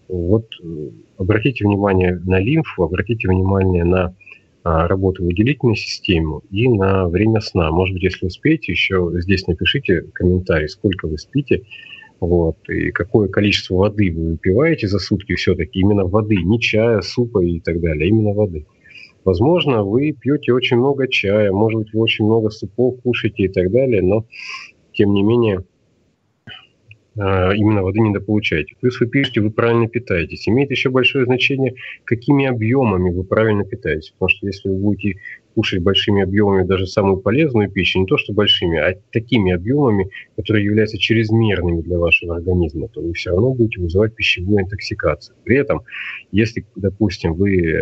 Обратите внимание на лимфу, обратите внимание на работу выделительной системы и на время сна. Может быть, если успеете, еще здесь напишите комментарий, сколько вы спите, и какое количество воды вы выпиваете за сутки все-таки, именно воды, не чая, супа и так далее, именно воды. Возможно, вы пьете очень много чая, может быть, вы очень много супов кушаете и так далее, но, тем не менее, именно воды недополучаете. Плюс вы пишете, вы правильно питаетесь. Имеет еще большое значение, какими объемами вы правильно питаетесь. Потому что если вы будете кушать большими объемами даже самую полезную пищу, не то что большими, а такими объемами, которые являются чрезмерными для вашего организма, то вы все равно будете вызывать пищевую интоксикацию. При этом, если, допустим, вы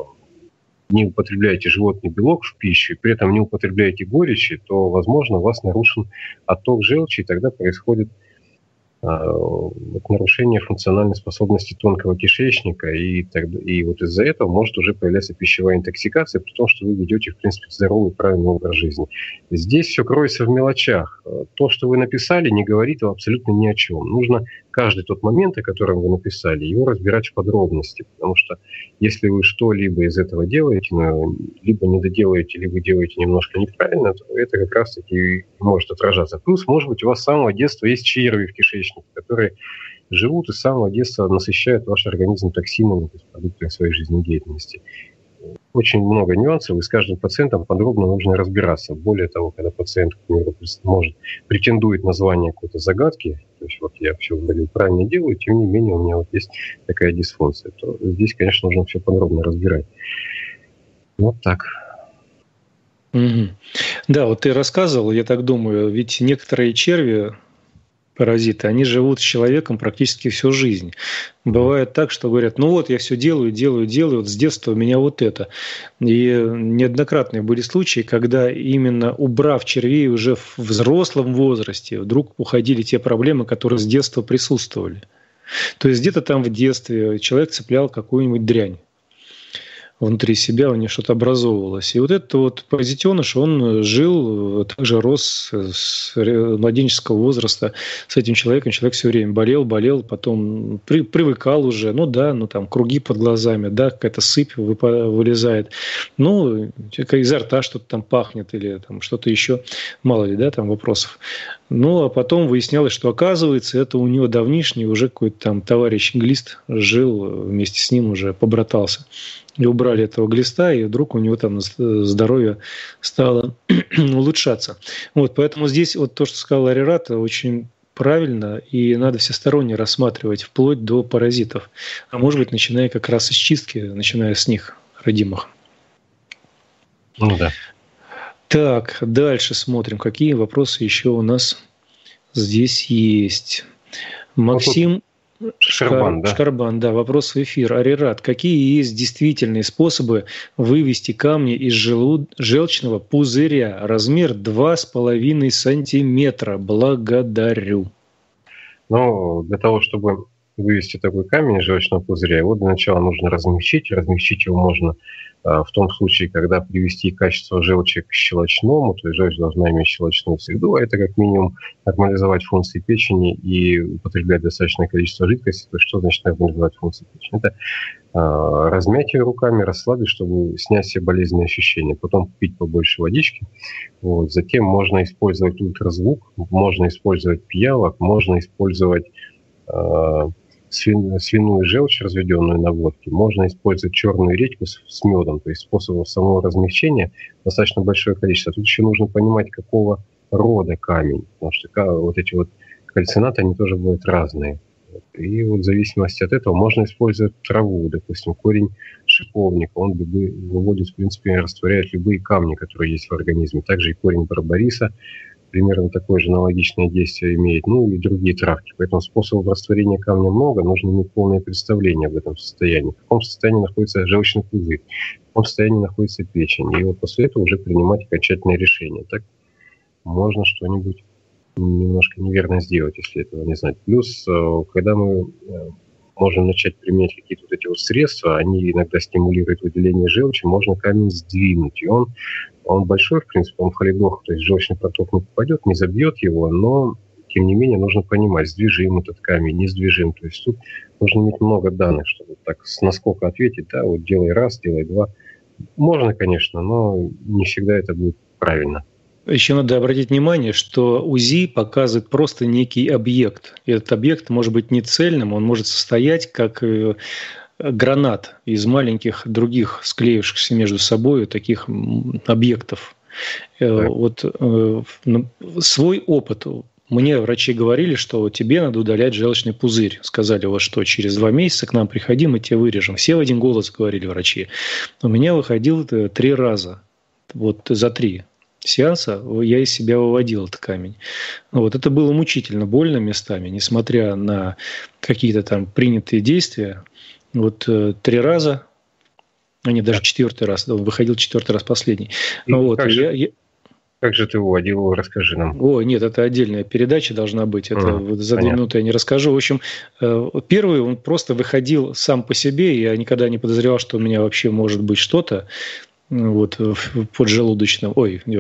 не употребляете животный белок в пищу, и при этом не употребляете горечи, то, возможно, у вас нарушен отток желчи, и тогда происходит нарушение функциональной способности тонкого кишечника, и вот из-за этого может уже появляться пищевая интоксикация, при том, что вы ведете, в принципе, здоровый, правильный образ жизни. Здесь все кроется в мелочах. То, что вы написали, не говорит абсолютно ни о чем. Нужно каждый тот момент, о котором вы написали, его разбирать в подробности, потому что если вы что-либо из этого делаете, либо не доделаете, либо делаете немножко неправильно, то это как раз-таки может отражаться. Плюс, может быть, у вас с самого детства есть черви в кишечнике, которые живут и с самого детства насыщают ваш организм токсинами, то есть продуктами своей жизнедеятельности. Очень много нюансов, и с каждым пациентом подробно нужно разбираться. Более того, когда пациент, к примеру, претендует на звание какой-то загадки, то есть вот я все говорил, правильно делаю, тем не менее у меня вот есть такая дисфункция, то здесь, конечно, нужно все подробно разбирать. Вот так. Угу. Да, вот ты рассказывал, я так думаю, ведь некоторые черви, паразиты, они живут с человеком практически всю жизнь. Бывает так, что говорят, ну вот я все делаю, вот с детства у меня вот это. И неоднократные были случаи, когда именно убрав червей уже в взрослом возрасте, вдруг уходили те проблемы, которые с детства присутствовали. То есть где-то там в детстве человек цеплял какую-нибудь дрянь. Внутри себя у него что-то образовывалось. И вот этот вот паразитеныш, он жил, также рос с младенческого возраста с этим человеком. Человек все время болел, потом привыкал уже. Там круги под глазами, какая-то сыпь вылезает. Изо рта что-то там пахнет или там что-то еще. Мало ли, там вопросов. А потом выяснялось, что оказывается, это у него давнишний уже какой-то там товарищ глист жил вместе с ним, уже побратался. И убрали этого глиста, и вдруг у него там здоровье стало улучшаться. Поэтому здесь вот то, что сказал Арират, очень правильно, и надо всесторонне рассматривать, вплоть до паразитов. А может быть, начиная как раз с чистки, начиная с них, родимых. Да. Так, дальше смотрим, какие вопросы еще у нас здесь есть. Максим Шкарбан, вопрос в эфир. Арират, какие есть действительные способы вывести камни из желчного пузыря? Размер 2,5 сантиметра. Благодарю. Для того, чтобы вывести такой камень из желчного пузыря, его для начала нужно размягчить. Размягчить его можно в том случае, когда привести качество желчи к щелочному, то есть желчь должна иметь щелочную среду, а это как минимум нормализовать функции печени и употреблять достаточное количество жидкости. То есть что значит нормализовать функции печени? Это размять ее руками, расслабить, чтобы снять все болезненные ощущения. Потом пить побольше водички. Затем можно использовать ультразвук, можно использовать пиявок, можно использовать свиную желчь, разведенную на водке, можно использовать черную редьку с медом, то есть способов самого размягчения достаточно большое количество. Тут еще нужно понимать, какого рода камень, потому что вот эти вот кальцинаты, они тоже бывают разные. И в зависимости от этого можно использовать траву, допустим, корень шиповника, он выводит, в принципе, растворяет любые камни, которые есть в организме. Также и корень барбариса примерно такое же аналогичное действие имеет, и другие травки. Поэтому способов растворения камня много, нужно иметь полное представление об этом состоянии. В каком состоянии находится желчный пузырь, в каком состоянии находится печень. И после этого уже принимать окончательное решение. Так можно что-нибудь немножко неверно сделать, если этого не знать. Плюс, когда мы можем начать применять какие-то вот эти вот средства, они иногда стимулируют выделение желчи, можно камень сдвинуть. И он большой, в принципе, он в холодох, то есть желчный проток не попадет, не забьет его, но, тем не менее, нужно понимать, сдвижим этот камень, не сдвижим. То есть тут нужно иметь много данных, чтобы так насколько ответить, делай раз, делай два. Можно, конечно, но не всегда это будет правильно. Еще надо обратить внимание, что УЗИ показывает просто некий объект. И этот объект может быть не цельным, он может состоять как гранат из маленьких других склеившихся между собой таких объектов. Свой опыт мне врачи говорили, что тебе надо удалять желчный пузырь. Сказали, вот что, через 2 месяца к нам приходи, мы тебя вырежем. Все в один голос говорили врачи. У меня выходил 3 раза. Вот за 3 сеанса я из себя выводил этот камень. Вот. Это было мучительно больно местами, несмотря на какие-то там принятые действия. Вот 3 раза, а не даже 4-й раз, выходил 4-й раз последний. Вот. Как же ты выводил, расскажи нам. О, нет, это отдельная передача должна быть. Это вот за 2 минуты я не расскажу. В общем, первый он просто выходил сам по себе. Я никогда не подозревал, что у меня вообще может быть что-то вот, в поджелудочном,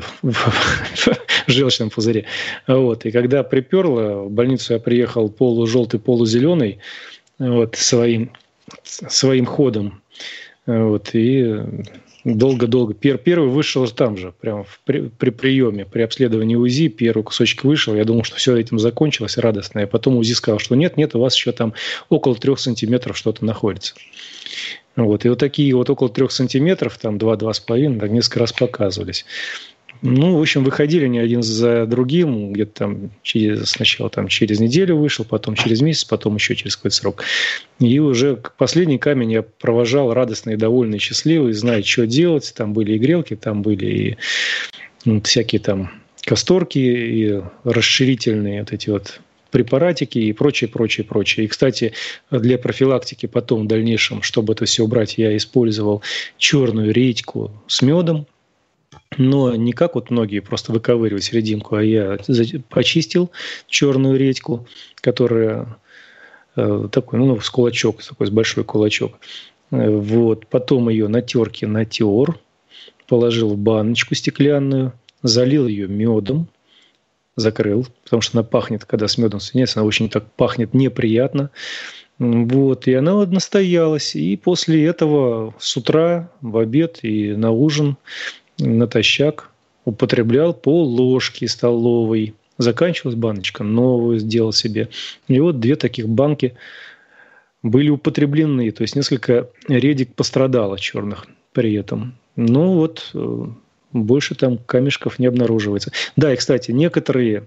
в желчном пузыре. Вот. И когда приперло, в больницу я приехал полужелтый, полузеленый, вот, своим ходом. Вот, и долго-долго. Первый вышел там же, прямо при приеме, при обследовании УЗИ, первый кусочек вышел. Я думал, что все этим закончилось радостно. И потом УЗИ сказал, что нет, у вас еще там около 3 сантиметров что-то находится. Вот. И вот такие вот около 3 сантиметров, там 2-2,5, так несколько раз показывались. Ну, в общем, выходили они один за другим, где-то там сначала там через неделю вышел, потом через месяц, потом еще через какой-то срок. И уже последний камень я провожал радостный, довольный, счастливый, зная, что делать. Там были и грелки, там были и всякие там касторки, и расширительные вот эти вот препаратики и прочее. И, кстати, для профилактики потом в дальнейшем, чтобы это все убрать, я использовал черную редьку с медом. Но не как вот многие просто выковыривают серединку, а я почистил черную редьку, которая такой, с кулачок, такой с большой кулачок. Вот. Потом ее на терке натер, положил в баночку стеклянную, залил ее медом, закрыл, потому что она пахнет, когда с медом соединяется, она очень так пахнет неприятно. Вот. И она настоялась. И после этого с утра, в обед и на ужин натощак употреблял по ложке столовой. Заканчивалась баночка, новую сделал себе. И вот 2 таких банки были употреблены. То есть несколько редик пострадало черных при этом. Ну вот, больше там камешков не обнаруживается. Да, и, кстати, некоторые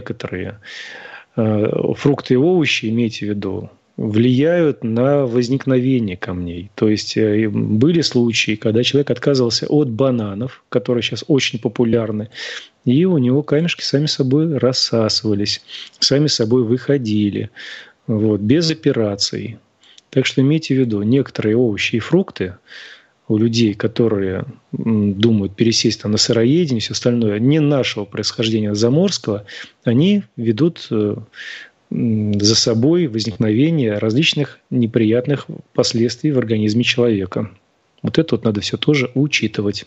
фрукты и овощи, имейте в виду, влияют на возникновение камней. То есть были случаи, когда человек отказывался от бананов, которые сейчас очень популярны, и у него камешки сами собой рассасывались, сами собой выходили, вот, без операций. Так что имейте в виду, некоторые овощи и фрукты у людей, которые думают пересесть там на сыроедение и все остальное, не нашего происхождения, а заморского, они ведут за собой возникновение различных неприятных последствий в организме человека. Вот это вот надо все тоже учитывать.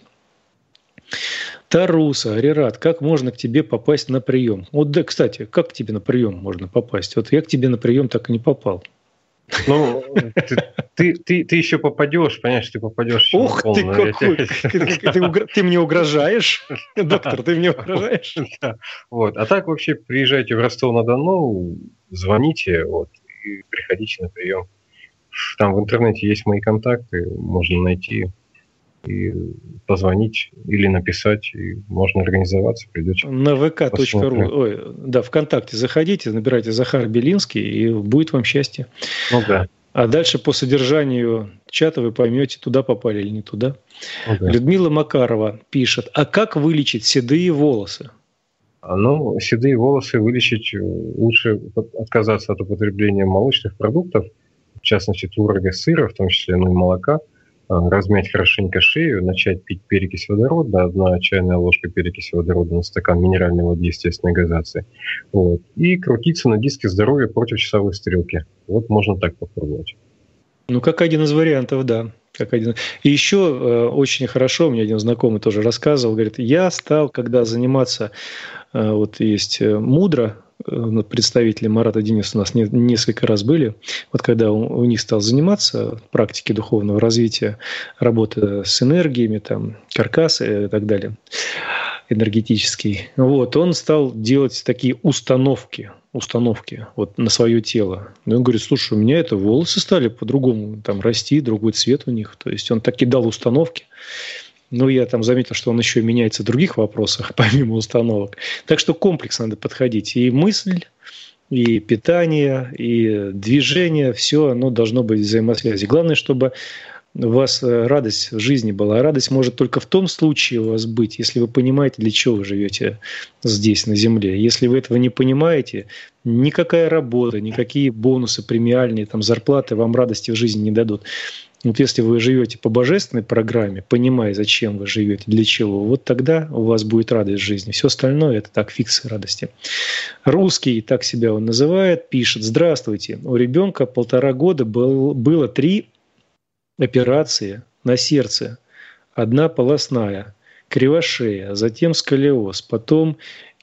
Таруса, Арират, как можно к тебе попасть на прием? Вот да, кстати, как к тебе на прием можно попасть? Вот я к тебе на прием так и не попал. Ну, ты еще попадешь, понимаешь, ты попадешь. Ух ты, какой! Ты мне угрожаешь? Доктор, ты мне угрожаешь? Вот. А так вообще приезжайте в Ростов-на-Дону, звоните, вот, и приходите на прием. Там в интернете есть мои контакты, можно найти и позвонить или написать, и можно организоваться, придете. На vk.ru, да, ВКонтакте заходите, набирайте Захар Белинский, и будет вам счастье. Ну да. А дальше по содержанию чата вы поймете, туда попали или не туда. Ну, да. Людмила Макарова пишет, а как вылечить седые волосы? Ну, седые волосы вылечить лучше отказаться от употребления молочных продуктов, в частности, творога, сыра, в том числе и молока, размять хорошенько шею, начать пить перекись водорода, 1 чайная ложка перекиси водорода на стакан минеральной воды естественной газации, вот, и крутиться на диске здоровья против часовой стрелки. Вот можно так попробовать. Ну, как один из вариантов, да. И еще очень хорошо, мне один знакомый тоже рассказывал, говорит, я стал, когда заниматься, вот есть Мудро, представители Марата Дениса у нас несколько раз были. Вот когда у них стал заниматься практикой духовного развития, работы с энергиями, там, каркасы и так далее, энергетический, вот, он стал делать такие установки вот, на свое тело. И он говорит, слушай, у меня это волосы стали по-другому там расти, другой цвет у них. То есть он так и дал установки. Но я там заметил, что он еще меняется в других вопросах, помимо установок. Так что комплексно надо подходить. И мысль, и питание, и движение, все оно должно быть в взаимосвязи. Главное, чтобы у вас радость в жизни была. А радость может только в том случае у вас быть, если вы понимаете, для чего вы живете здесь, на Земле. Если вы этого не понимаете, никакая работа, никакие бонусы премиальные, там, зарплаты вам радости в жизни не дадут. Вот если вы живете по божественной программе, понимая, зачем вы живете, для чего, вот тогда у вас будет радость в жизни. Все остальное – это так, фиксы радости. Русский, так себя он называет, пишет: «Здравствуйте. У ребенка 1,5 года было 3 операции на сердце. 1 полостная, кривошея, затем сколиоз, потом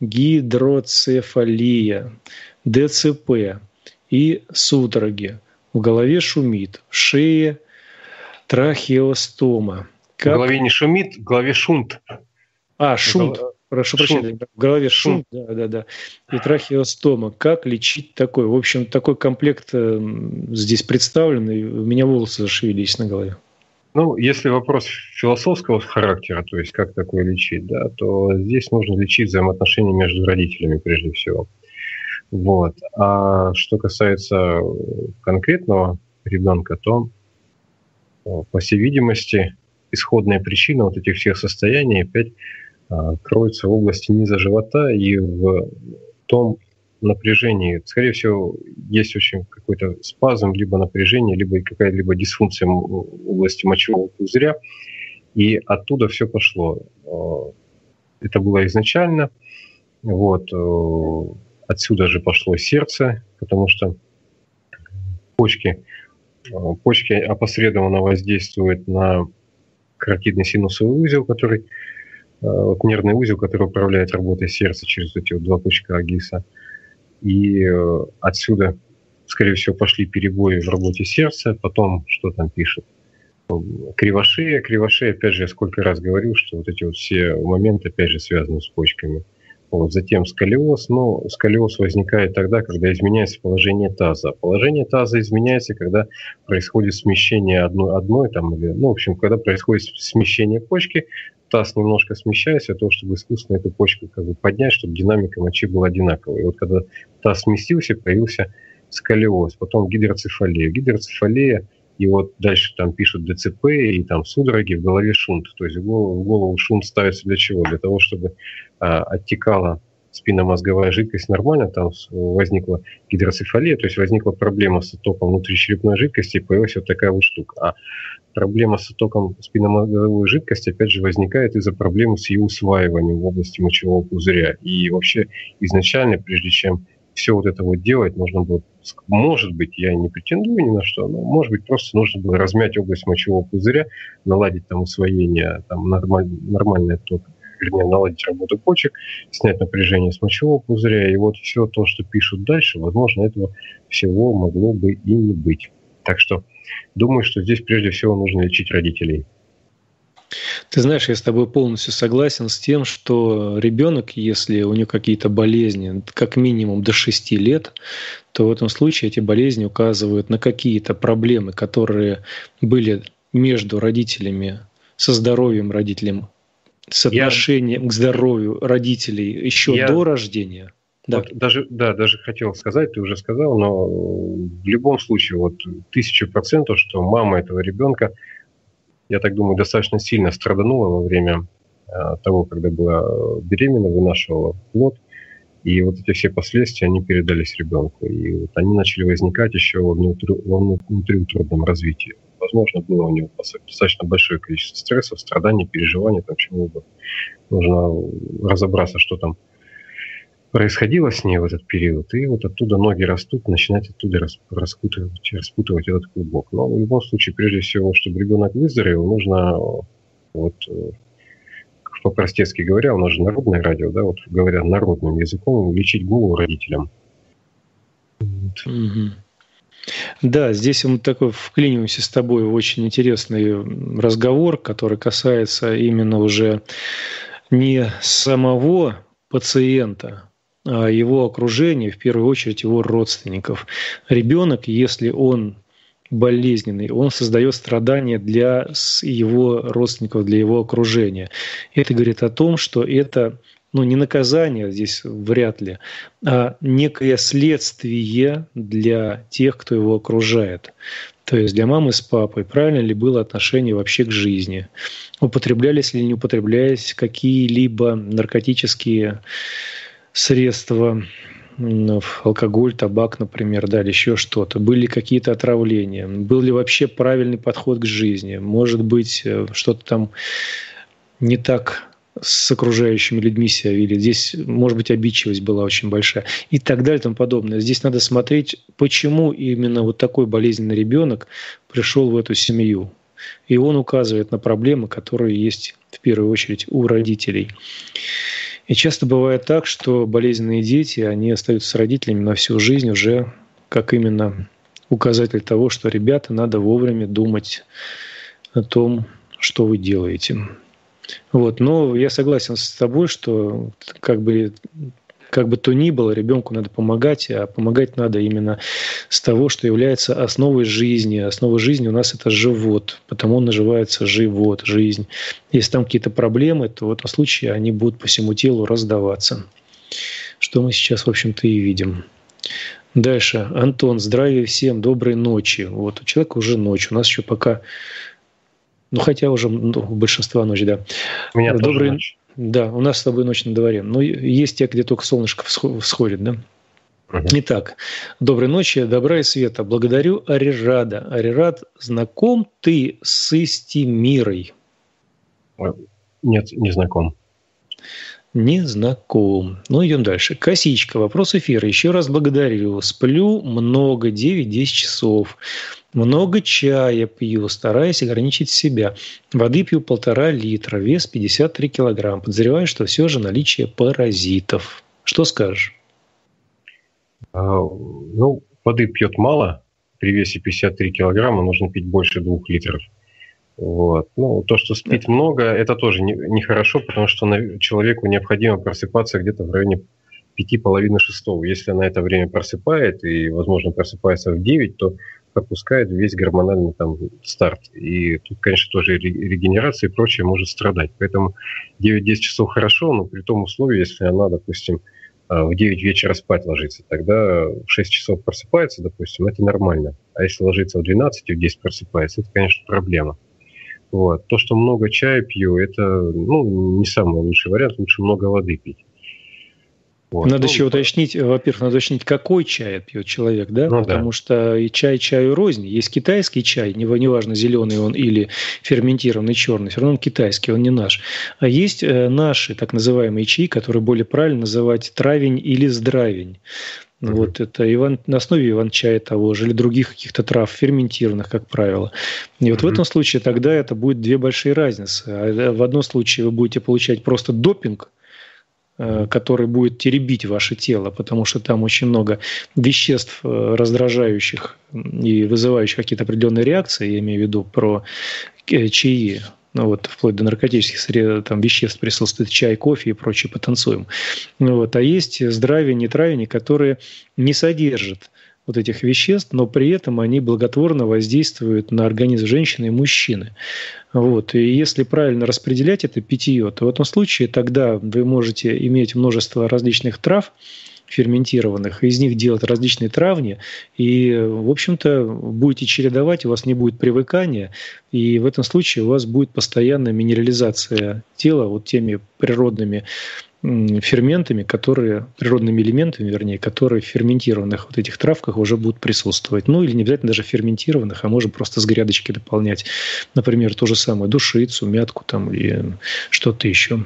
гидроцефалия, ДЦП и судороги. В голове шумит, в шее трахеостома». В голове не шумит, в голове шунт. Шунт. Прошу прощения, в голове шунт, да. И трахеостома. Как лечить такое? В общем, такой комплект здесь представлен, и у меня волосы зашевелились на голове. Ну, если вопрос философского характера, то есть как такое лечить, да, то здесь нужно лечить взаимоотношения между родителями прежде всего. Вот. А что касается конкретного ребенка, то, по всей видимости, исходная причина вот этих всех состояний опять кроется в области низа живота и в том напряжении. Скорее всего, есть очень какой-то спазм, либо напряжение, либо какая-либо дисфункция в области мочевого пузыря, и оттуда все пошло. Это было изначально. Вот. Отсюда же пошло сердце, потому что почки опосредованно воздействуют на каротидный синусовый узел, который нервный узел, который управляет работой сердца через эти 2 пучка Агиса. И отсюда, скорее всего, пошли перебои в работе сердца. Потом, что там пишет? Кривошея. Кривошея, опять же, я сколько раз говорил, что вот эти вот все моменты, опять же, связаны с почками. Вот. Затем сколиоз. Но сколиоз возникает тогда, когда изменяется положение таза. Положение таза изменяется, когда происходит смещение одной там, или, в общем, когда происходит смещение почки, таз немножко смещается для того, чтобы искусственно эту почку поднять, чтобы динамика мочи была одинаковой. И вот когда таз сместился, появился сколиоз, потом гидроцефалия. Гидроцефалия, и вот дальше там пишут ДЦП, и там судороги, в голове шунт. То есть в голову шунт ставится для чего? Для того, чтобы оттекала спинномозговая жидкость нормально, там возникла гидроцефалия, то есть возникла проблема с оттоком внутричерепной жидкости, и появилась вот такая вот штука. А проблема с оттоком спинномозговой жидкости, опять же, возникает из-за проблемы с ее усваиванием в области мочевого пузыря. И вообще изначально, прежде чем все вот это вот делать, нужно было, может быть, я не претендую ни на что, но, может быть, просто нужно было размять область мочевого пузыря, наладить там усвоение, там нормальный отток, вернее, наладить работу почек, снять напряжение с мочевого пузыря, и вот все то, что пишут дальше, возможно, этого всего могло бы и не быть. Так что думаю, что здесь прежде всего нужно лечить родителей. Ты знаешь, я с тобой полностью согласен с тем, что ребенок, если у него какие-то болезни, как минимум до 6 лет, то в этом случае эти болезни указывают на какие-то проблемы, которые были между родителями, со здоровьем родителей, с отношением к здоровью родителей еще до рождения. Да. Вот даже хотел сказать, ты уже сказал, но в любом случае, 1000%, что мама этого ребенка, я так думаю, достаточно сильно страданула во время того, когда была беременна, вынашивала плод, и вот эти все последствия, они передались ребенку, и вот они начали возникать еще во внутриутробном развитии. Возможно, было у него достаточно большое количество стрессов, страданий, переживаний, там чему угодно. Нужно разобраться, что там происходило с ней в этот период, и вот оттуда ноги растут, начинать оттуда распутывать этот клубок. Но в любом случае, прежде всего, чтобы ребенок выздоровел, нужно, по-простецки говоря, у нас же народное радио, да, вот говоря народным языком, лечить голову родителям. Mm-hmm. Да, здесь мы такой вклиниваемся с тобой в очень интересный разговор, который касается именно уже не самого пациента, а его окружения, в первую очередь его родственников. Ребенок, если он болезненный, он создает страдания для его родственников, для его окружения. Это говорит о том, что это не наказание, здесь вряд ли, а некое следствие для тех, кто его окружает. То есть для мамы с папой правильно ли было отношение вообще к жизни? Употреблялись или не употреблялись какие-либо наркотические средства, алкоголь, табак, например, или еще что-то. Были какие-то отравления? Был ли вообще правильный подход к жизни? Может быть, что-то там не так с окружающими людьми себя вели. Здесь, может быть, обидчивость была очень большая. И так далее и тому подобное. Здесь надо смотреть, почему именно вот такой болезненный ребенок пришел в эту семью. И он указывает на проблемы, которые есть в первую очередь у родителей. И часто бывает так, что болезненные дети, они остаются с родителями на всю жизнь уже как именно указатель того, что, ребята, надо вовремя думать о том, что вы делаете. Но я согласен с тобой, что как бы то ни было, ребенку надо помогать, а помогать надо именно с того, что является основой жизни. Основа жизни у нас – это живот, потому он называется живот, жизнь. Если там какие-то проблемы, то в этом случае они будут по всему телу раздаваться, что мы сейчас, в общем-то, и видим. Дальше. Антон, здравия всем, доброй ночи. У человека уже ночь, у нас еще пока... хотя уже у большинства ночь, да. У меня тоже ночь. Да, у нас с тобой ночь на дворе. Есть те, где только солнышко всходит, да? Угу. Итак, доброй ночи, добра и света. Благодарю Арирада. Арирад, знаком ты с Истимирой? Нет, не знаком. Не знаком. Идем дальше. Косичка, вопрос эфира. Еще раз благодарю. Сплю много, 9-10 часов. Много чая пью, стараюсь ограничить себя. Воды пью 1,5 литра, вес 53 килограмма. Подозреваю, что все же наличие паразитов. Что скажешь? Воды пьет мало. При весе 53 килограмма нужно пить больше 2 литров. То, что спит много, это тоже нехорошо, потому что человеку необходимо просыпаться где-то в районе 5:30-6. Если она это время просыпает, и, возможно, просыпается в 9, то пропускает весь гормональный старт. И тут, конечно, тоже регенерация и прочее может страдать. Поэтому 9-10 часов хорошо, но при том условии, если она, допустим, в 9 вечера спать ложится, тогда в 6 часов просыпается, допустим, это нормально. А если ложится в 12 и в 10 просыпается, это, конечно, проблема. То, что много чая пью, это не самый лучший вариант, лучше много воды пить. Надо еще уточнить, во-первых, какой чай пьет человек, да? Потому что и чай чаю рознь. Есть китайский чай, неважно, зеленый он или ферментированный черный, все равно он китайский, он не наш. А есть наши так называемые чаи, которые более правильно называть травень или здравень. Это на основе иван-чая того же или других каких-то трав, ферментированных, как правило. И в этом случае тогда это будет две большие разницы. В одном случае вы будете получать просто допинг, который будет теребить ваше тело, потому что там очень много веществ, раздражающих и вызывающих какие-то определенные реакции, я имею в виду про чаи, вплоть до наркотических веществ присутствует чай, кофе и прочее, потанцуем. А есть здравие, травени, которые не содержат этих веществ, но при этом они благотворно воздействуют на организм женщины и мужчины. И если правильно распределять это питье, то в этом случае тогда вы можете иметь множество различных трав ферментированных, из них делать различные травни, и, в общем-то, будете чередовать, у вас не будет привыкания, и в этом случае у вас будет постоянная минерализация тела теми природными ферментами, природными элементами, которые в ферментированных этих травках уже будут присутствовать. Или не обязательно даже ферментированных, а можно просто с грядочки дополнять. Например, то же самое, душицу, мятку или что-то еще.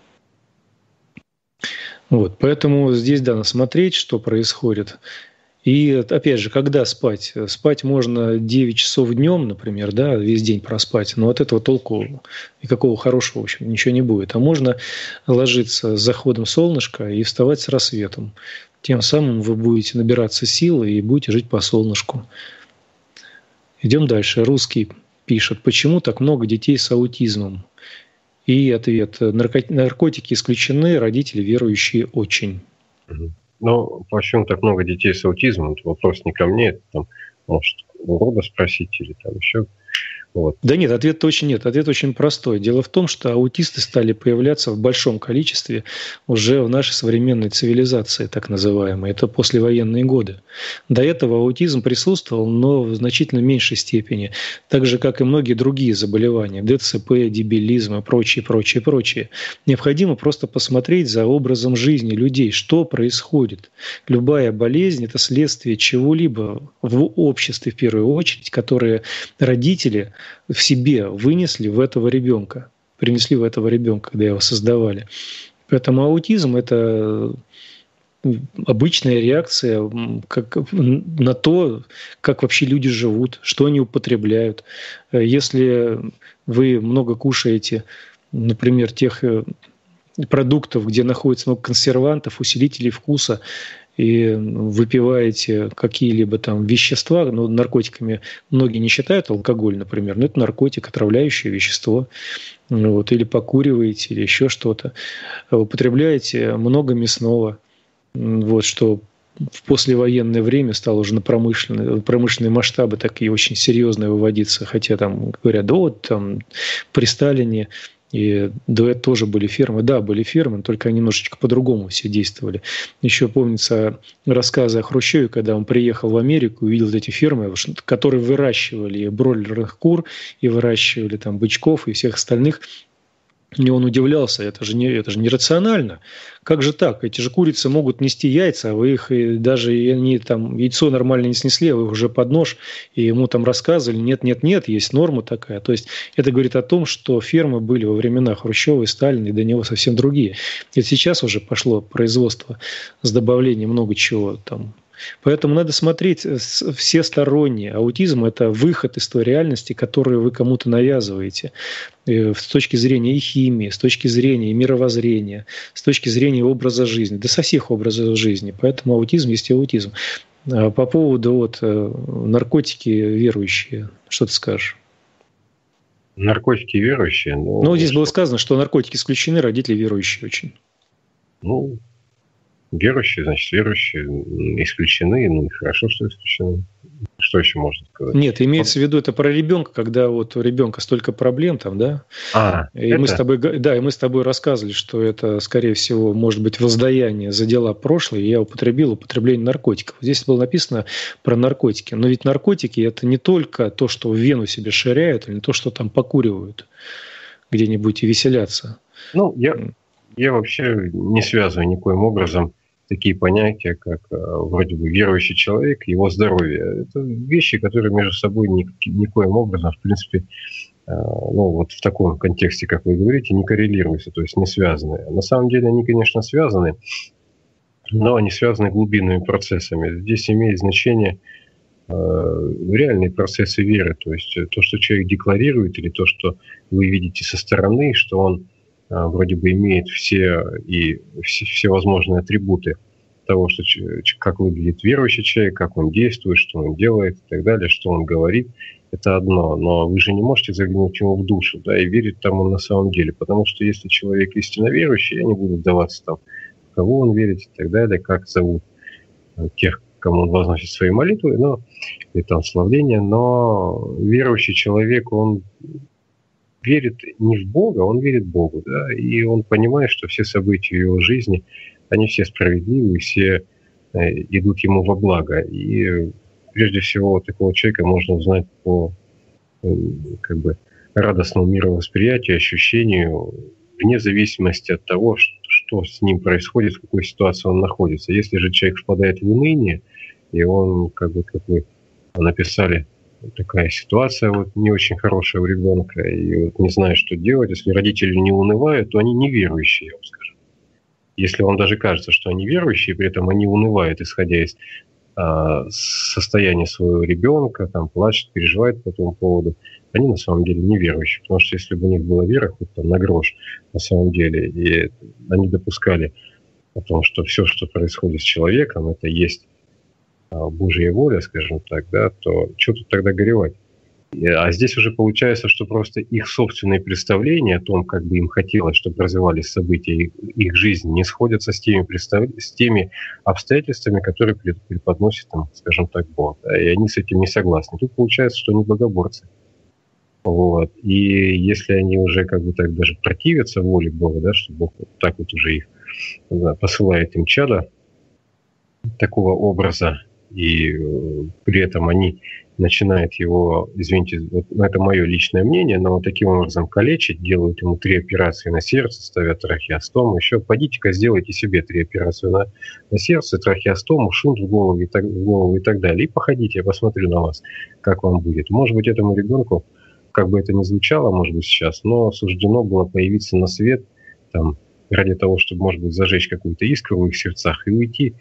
Поэтому здесь надо смотреть, что происходит. И опять же, когда спать? Спать можно 9 часов днем, например, весь день проспать, но от этого толку никакого хорошего, в общем, ничего не будет. А можно ложиться с заходом солнышка и вставать с рассветом. Тем самым вы будете набираться сил и будете жить по солнышку. Идем дальше. Русский пишет: почему так много детей с аутизмом? И ответ: наркотики исключены, родители верующие очень. Почему так много детей с аутизмом? Это вопрос не ко мне, это может урода спросить или там еще. Вот. Да нет, ответ очень простой. Дело в том, что аутисты стали появляться в большом количестве уже в нашей современной цивилизации, так называемой. Это послевоенные годы. До этого аутизм присутствовал, но в значительно меньшей степени. Так же, как и многие другие заболевания. ДЦП, дебилизм и прочее. Необходимо просто посмотреть за образом жизни людей, что происходит. Любая болезнь – это следствие чего-либо в обществе, в первую очередь, которые родители в себе вынесли в этого ребенка, принесли в этого ребенка, когда его создавали. Поэтому аутизм – это обычная реакция на то, как вообще люди живут, что они употребляют. Если вы много кушаете, например, тех продуктов, где находится много консервантов, усилителей вкуса, и выпиваете какие-либо там вещества, ну, наркотиками многие не считают алкоголь, например, но это наркотик, отравляющее вещество, вот, или покуриваете, или еще что-то, употребляете много мясного, вот, что в послевоенное время стало уже на промышленные масштабы такие очень серьезные выводиться, хотя там говорят, да вот там при Сталине и до этого тоже были фермы. Да, были фермы, только они немножечко по-другому все действовали. Еще помнится рассказы о Хрущеве, когда он приехал в Америку и увидел эти фермы, которые выращивали бройлерных кур, и выращивали там бычков и всех остальных. И он удивлялся, это же нерационально. Как же так? Эти же курицы могут нести яйца, а вы их даже они там яйцо нормально не снесли, а вы их уже под нож, и ему там рассказывали, нет, есть норма такая. То есть это говорит о том, что фермы были во времена Хрущева и Сталина, и до него совсем другие. И сейчас уже пошло производство с добавлением много чего там. Поэтому надо смотреть всесторонне. Аутизм – это выход из той реальности, которую вы кому-то навязываете. С точки зрения и химии, с точки зрения и мировоззрения, с точки зрения образа жизни. Да со всех образов жизни. Поэтому аутизм есть и аутизм. По поводу наркотики верующие, что ты скажешь? Наркотики верующие? Ну, здесь было сказано, что наркотики исключены, родители верующие очень. Ну, верующие, значит, верующие исключены, ну и хорошо, что исключены. Что еще можно сказать? Нет, имеется в виду это про ребенка, когда вот у ребенка столько проблем там, да? Мы с тобой рассказывали, что это, скорее всего, может быть воздаяние за дела прошлые, и я употребил употребление наркотиков. Здесь было написано про наркотики. Но ведь наркотики – это не только то, что в вену себе ширяют, или то, что там покуривают где-нибудь и веселятся. Ну, я вообще не связываю никоим образом такие понятия, как вроде бы верующий человек, его здоровье. Это вещи, которые между собой никоим образом, в принципе, ну вот в таком контексте, как вы говорите, не коррелируются, то есть не связаны. На самом деле они, конечно, связаны, но они связаны глубинными процессами. Здесь имеет значение реальные процессы веры, то есть то, что человек декларирует, или то, что вы видите со стороны, что он вроде бы имеет все возможные атрибуты того, что, как выглядит верующий человек, как он действует, что он делает и так далее, что он говорит, это одно. Но вы же не можете заглянуть ему в душу, да, и верить там он на самом деле. Потому что если человек истинно верующий, я не буду вдаваться там, в кого он верит и так далее, как зовут тех, кому он возносит свои молитвы, или там славления, но верующий человек, он верит не в Бога, он верит Богу, да, и он понимает, что все события его жизни, они все справедливы, все идут ему во благо. И прежде всего такого человека можно узнать по как бы радостному мировосприятию, ощущению, вне зависимости от того, что с ним происходит, в какой ситуации он находится. Если же человек впадает в уныние, и он, как вы написали, такая ситуация вот не очень хорошая у ребенка, и вот не знает, что делать. Если родители не унывают, то они неверующие, я вам скажу. Если вам даже кажется, что они верующие, при этом они унывают, исходя из состояния своего ребенка, там плачут, переживают по этому поводу, они на самом деле неверующие. Потому что если бы у них была вера хоть там на грош на самом деле, и они допускали о том, что все, что происходит с человеком, это есть Божья воля, скажем так, да, то что тут тогда горевать? А здесь уже получается, что просто их собственные представления о том, как бы им хотелось, чтобы развивались события их жизни, не сходятся с теми обстоятельствами, которые преподносит им, скажем так, Бог. И они с этим не согласны. Тут получается, что они богоборцы. Вот. И если они уже как бы так даже противятся воле Бога, да, что Бог вот так вот уже их посылает им чада такого образа, и при этом они начинают его, извините, вот, это мое личное мнение, но вот таким образом калечить, делают ему 3 операции на сердце, ставят трахеостому, еще пойдите-ка сделайте себе 3 операции на сердце, трахеостому, шунт в голову и так далее. И походите, я посмотрю на вас, как вам будет. Может быть, этому ребенку, как бы это ни звучало, может быть, сейчас, но суждено было появиться на свет там, ради того, чтобы, может быть, зажечь какую-то искру в их сердцах и уйти,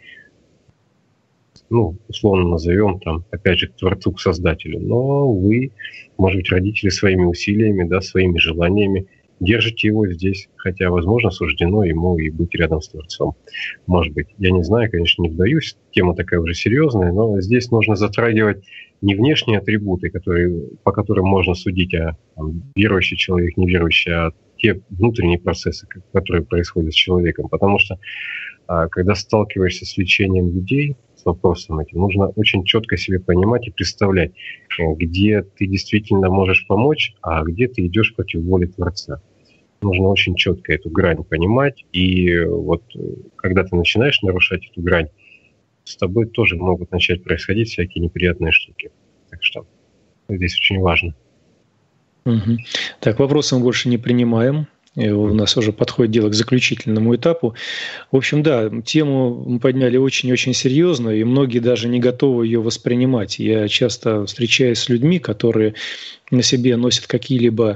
ну, условно назовем, там, опять же, к Творцу, к Создателю. Но вы, может быть, родители своими усилиями, да, своими желаниями держите его здесь, хотя, возможно, суждено ему и быть рядом с Творцом. Может быть. Я не знаю, конечно, не вдаюсь, тема такая уже серьезная, но здесь нужно затрагивать не внешние атрибуты, по которым можно судить, верующий человек, неверующий, а те внутренние процессы, которые происходят с человеком. Потому что, когда сталкиваешься с лечением людей, с вопросом этим, нужно очень четко себе понимать и представлять, где ты действительно можешь помочь, а где ты идешь против воли Творца. Нужно очень четко эту грань понимать, и вот когда ты начинаешь нарушать эту грань, с тобой тоже могут начать происходить всякие неприятные штуки. Так что здесь очень важно. Угу. Так, вопросы мы больше не принимаем. У нас уже подходит дело к заключительному этапу. В общем, да, тему мы подняли очень-очень серьезно, и многие даже не готовы ее воспринимать. Я часто встречаюсь с людьми, которые на себе носят какие-либо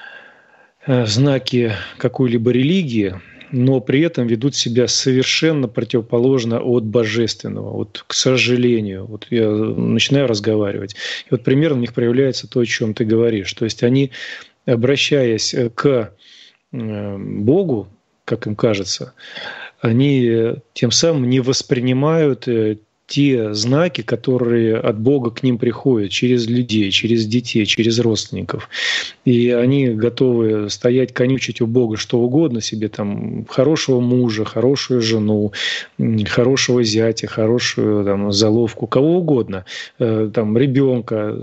знаки какой-либо религии, но при этом ведут себя совершенно противоположно от божественного. Вот, к сожалению, вот я начинаю разговаривать, и вот примерно у них проявляется то, о чем ты говоришь. То есть они, обращаясь к Богу, как им кажется, они тем самым не воспринимают те знаки, которые от Бога к ним приходят через людей, через детей, через родственников. И они готовы стоять, конючить у Бога что угодно себе, там, хорошего мужа, хорошую жену, хорошего зятя, хорошую там, заловку, кого угодно, там, ребенка,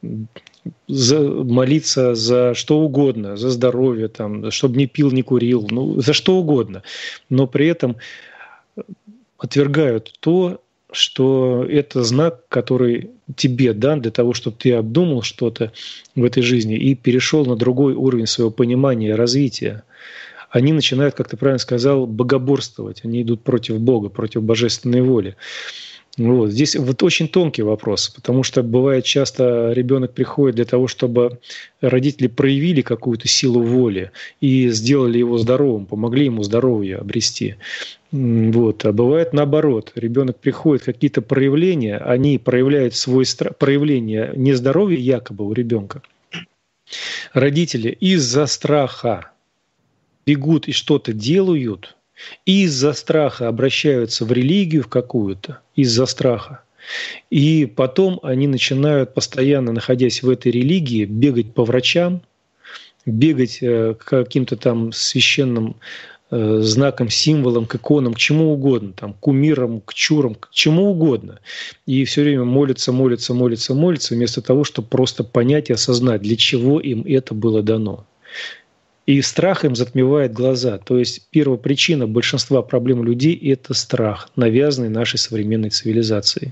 молиться за что угодно, за здоровье, там, чтобы не пил, не курил, ну, за что угодно. Но при этом отвергают то, что это знак, который тебе дан для того, чтобы ты обдумал что-то в этой жизни и перешел на другой уровень своего понимания и развития. Они начинают, как ты правильно сказал, богоборствовать. Они идут против Бога, против божественной воли. Вот. Здесь вот очень тонкий вопрос, потому что бывает часто ребенок приходит для того, чтобы родители проявили какую-то силу воли и сделали его здоровым, помогли ему здоровье обрести. Вот. А бывает наоборот, ребенок приходит, какие-то проявления, они проявляют свой страх, проявление нездоровья якобы у ребенка. Родители из-за страха бегут и что-то делают, и из-за страха обращаются в религию в какую-то, из-за страха. И потом они начинают, постоянно находясь в этой религии, бегать по врачам, бегать к каким-то там священным знакам, символам, к иконам, к чему угодно, там, к кумирам, к чурам, к чему угодно. И все время молятся, вместо того, чтобы просто понять и осознать, для чего им это было дано. И страх им затмевает глаза. То есть первопричина большинства проблем людей – это страх, навязанный нашей современной цивилизацией.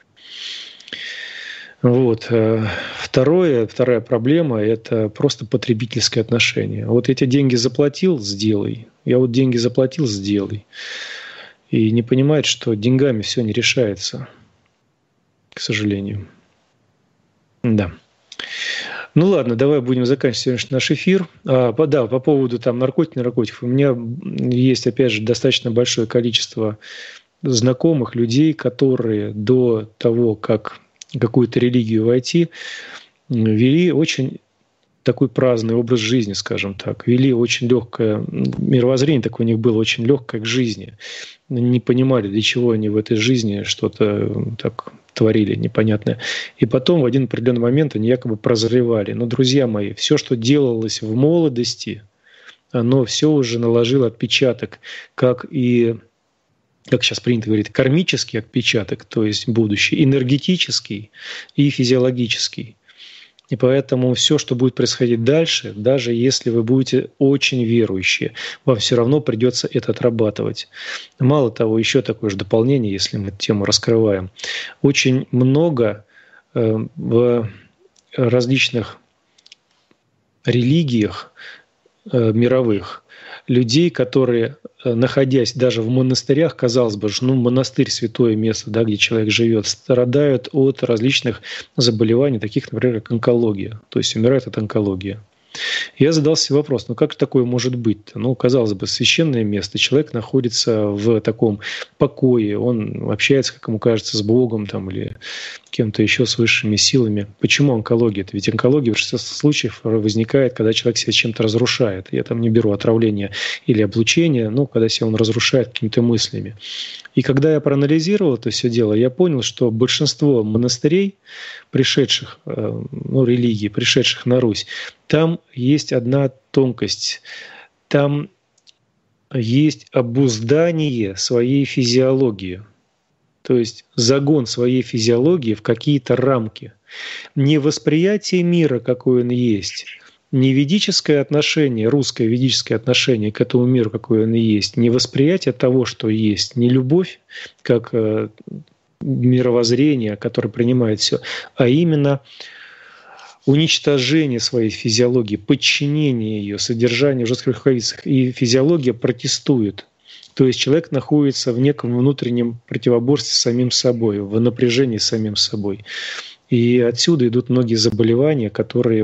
Вот. Вторая проблема – это просто потребительское отношение. Вот я тебе деньги заплатил – сделай. Я вот деньги заплатил – сделай. И не понимает, что деньгами все не решается, к сожалению. Да. Ну ладно, давай будем заканчивать сегодняшний наш эфир. По поводу там наркотиков. У меня есть, опять же, достаточно большое количество знакомых людей, которые до того, как какую-то религию войти, вели очень такой праздный образ жизни, скажем так. Вели очень легкое мировоззрение, такое у них было очень легкое к жизни. Не понимали, для чего они в этой жизни что-то так творили непонятное. И потом в один определенный момент они якобы прозревали. Но, друзья мои, все, что делалось в молодости, оно все уже наложило отпечаток, как сейчас принято говорить, кармический отпечаток, то есть будущий, энергетический и физиологический. И поэтому все, что будет происходить дальше, даже если вы будете очень верующие, вам все равно придется это отрабатывать. Мало того, еще такое же дополнение, если мы эту тему раскрываем. Очень много в различных религиях мировых людей, которые, находясь даже в монастырях, казалось бы, монастырь – святое место, да, где человек живет, страдают от различных заболеваний, таких, например, как онкология, то есть умирают от онкологии. Я задался себе вопрос, как такое может быть-то? Казалось бы, священное место, человек находится в таком покое, он общается, как ему кажется, с Богом или кем-то еще, с высшими силами. Почему онкология? Ведь онкология в большинстве случаев возникает, когда человек себя чем-то разрушает. Я там не беру отравление или облучение, когда себя он разрушает какими-то мыслями. И когда я проанализировал это все дело, я понял, что большинство монастырей, пришедших, религий, пришедших на Русь, там есть одна тонкость. Там есть обуздание своей физиологии. То есть загон своей физиологии в какие-то рамки. Не восприятие мира, какой он есть, не ведическое отношение, русское ведическое отношение к этому миру, какой он есть, не восприятие того, что есть, не любовь, как мировоззрение, которое принимает все, а именно уничтожение своей физиологии, подчинение ее, содержание в жестких рукавицах. И физиология протестует. То есть человек находится в неком внутреннем противоборстве с самим собой, в напряжении с самим собой. И отсюда идут многие заболевания, которые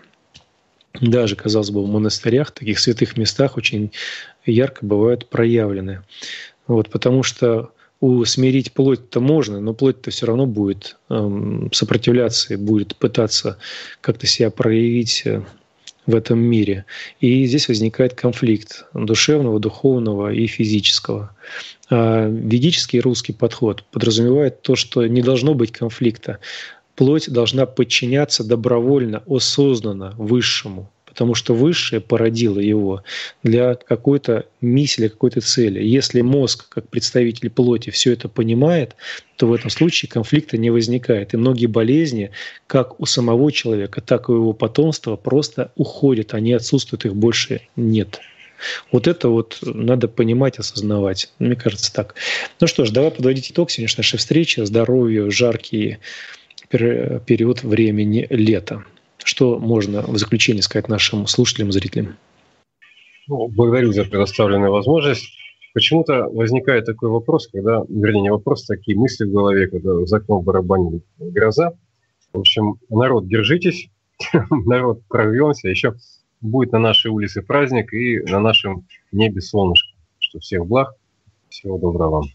даже, казалось бы, в монастырях, в таких святых местах очень ярко бывают проявлены. Потому что усмирить плоть-то можно, но плоть-то все равно будет сопротивляться и будет пытаться как-то себя проявить в этом мире. И здесь возникает конфликт душевного, духовного и физического. А ведический русский подход подразумевает то, что не должно быть конфликта. Плоть должна подчиняться добровольно, осознанно высшему, потому что высшее породило его для какой-то миссии, для какой-то цели. Если мозг, как представитель плоти, все это понимает, то в этом случае конфликта не возникает. И многие болезни, как у самого человека, так и у его потомства, просто уходят, они отсутствуют, их больше нет. Это надо понимать, осознавать. Мне кажется, так. Что ж, давай подводить итог сегодняшней нашей встречи. Здоровье, жаркий период времени лета. Что можно в заключение сказать нашим слушателям, зрителям? Благодарю за предоставленную возможность. Почему-то возникает такой вопрос, не вопрос, такие мысли в голове, когда за окном барабанит гроза. В общем, народ, держитесь, народ, прорвемся. Еще будет на нашей улице праздник и на нашем небе солнышко. Что всех благ, всего доброго вам.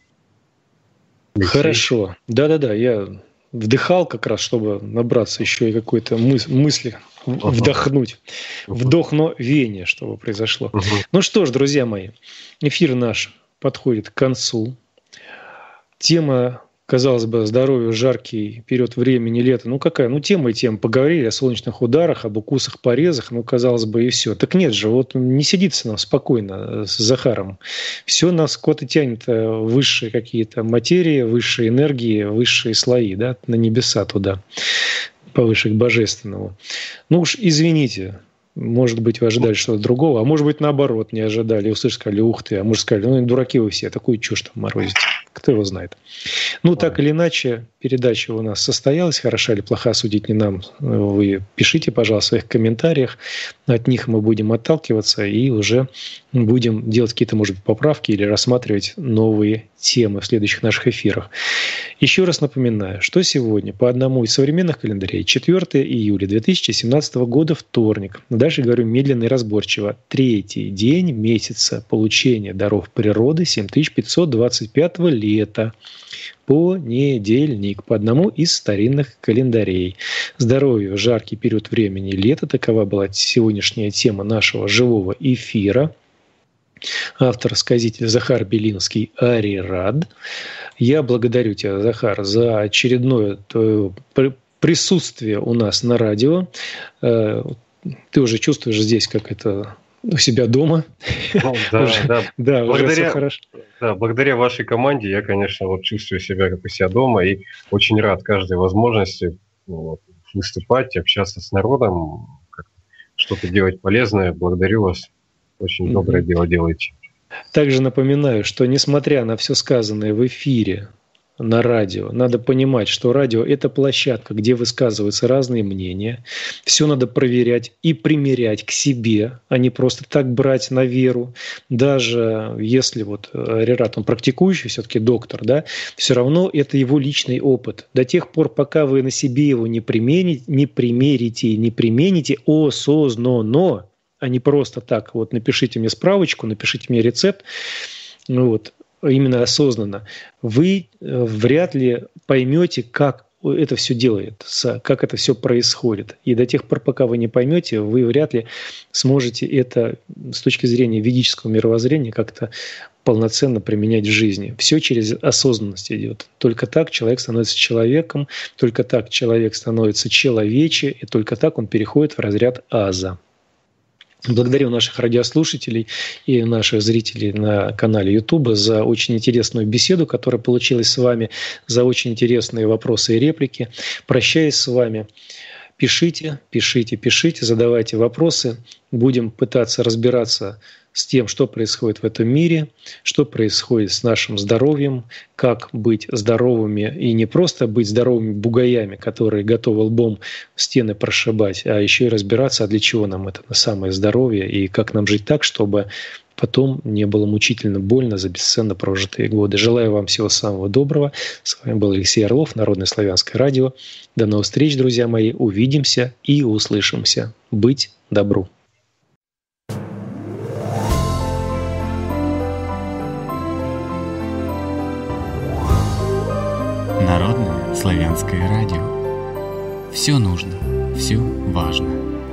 Хорошо. Да, я вдыхал как раз, чтобы набраться еще и какой-то мысли, вдохнуть. Вдохновение, чтобы произошло. Что ж, друзья мои, эфир наш подходит к концу. Тема, казалось бы, здоровье, жаркий период времени, лето. Какая? Тема и тема. Поговорили о солнечных ударах, об укусах, порезах. Казалось бы, и все. Так нет же, не сидится нам спокойно с Захаром. Все нас куда-то тянет высшие какие-то материи, высшие энергии, высшие слои, да, на небеса туда, повыше к божественному. Уж извините, может быть, вы ожидали что-то другого, а может быть, наоборот, не ожидали, и услышали, сказали, ух ты, а может, сказали, дураки вы все, такую чушь там морозите. Кто его знает. Так или иначе, передача у нас состоялась. Хороша или плоха, судить не нам. Вы пишите, пожалуйста, в своих комментариях. От них мы будем отталкиваться и уже будем делать какие-то, может быть, поправки или рассматривать новые темы в следующих наших эфирах. Еще раз напоминаю, что сегодня по одному из современных календарей 4 июля 2017 года вторник. Дальше говорю медленно и разборчиво. 3-й день месяца получения даров природы 7525 лета. Понедельник по одному из старинных календарей. Здоровье, жаркий период времени лета. Такова была сегодняшняя тема нашего живого эфира. автор-сказитель Захар Белинский «Арират». Я благодарю тебя, Захар, за очередное твое присутствие у нас на радио. Ты уже чувствуешь здесь, как это у себя дома. Ну, да. Уже все хорошо. Да, благодаря вашей команде я, конечно, вот чувствую себя как у себя дома и очень рад каждой возможности выступать, общаться с народом, что-то делать полезное. Благодарю вас. Очень доброе дело делаете. Также напоминаю, что несмотря на все сказанное в эфире на радио, надо понимать, что радио – это площадка, где высказываются разные мнения. Все надо проверять и примерять к себе, а не просто так брать на веру. Даже если вот Арират, он практикующий все-таки доктор, да, все равно это его личный опыт. До тех пор, пока вы на себе его не примените осознанно, а не просто так, вот напишите мне справочку, напишите мне рецепт, вот, именно осознанно, вы вряд ли поймете, как это все делается, как это все происходит. И до тех пор, пока вы не поймете, вы вряд ли сможете это с точки зрения ведического мировоззрения как-то полноценно применять в жизни. Все через осознанность идет. Только так человек становится человеком, только так человек становится человече, и только так он переходит в разряд аза. Благодарю наших радиослушателей и наших зрителей на канале YouTube за очень интересную беседу, которая получилась с вами, за очень интересные вопросы и реплики. Прощаюсь с вами. Пишите, задавайте вопросы. Будем пытаться разбираться с тем, что происходит в этом мире, что происходит с нашим здоровьем, как быть здоровыми и не просто быть здоровыми бугаями, которые готовы лбом стены прошибать, а еще и разбираться, а для чего нам это на самое здоровье и как нам жить так, чтобы потом не было мучительно больно за бесценно прожитые годы. Желаю вам всего самого доброго. С вами был Алексей Орлов, Народное славянское радио. До новых встреч, друзья мои. Увидимся и услышимся. Быть добру. Народное славянское радио. Все нужно, все важно.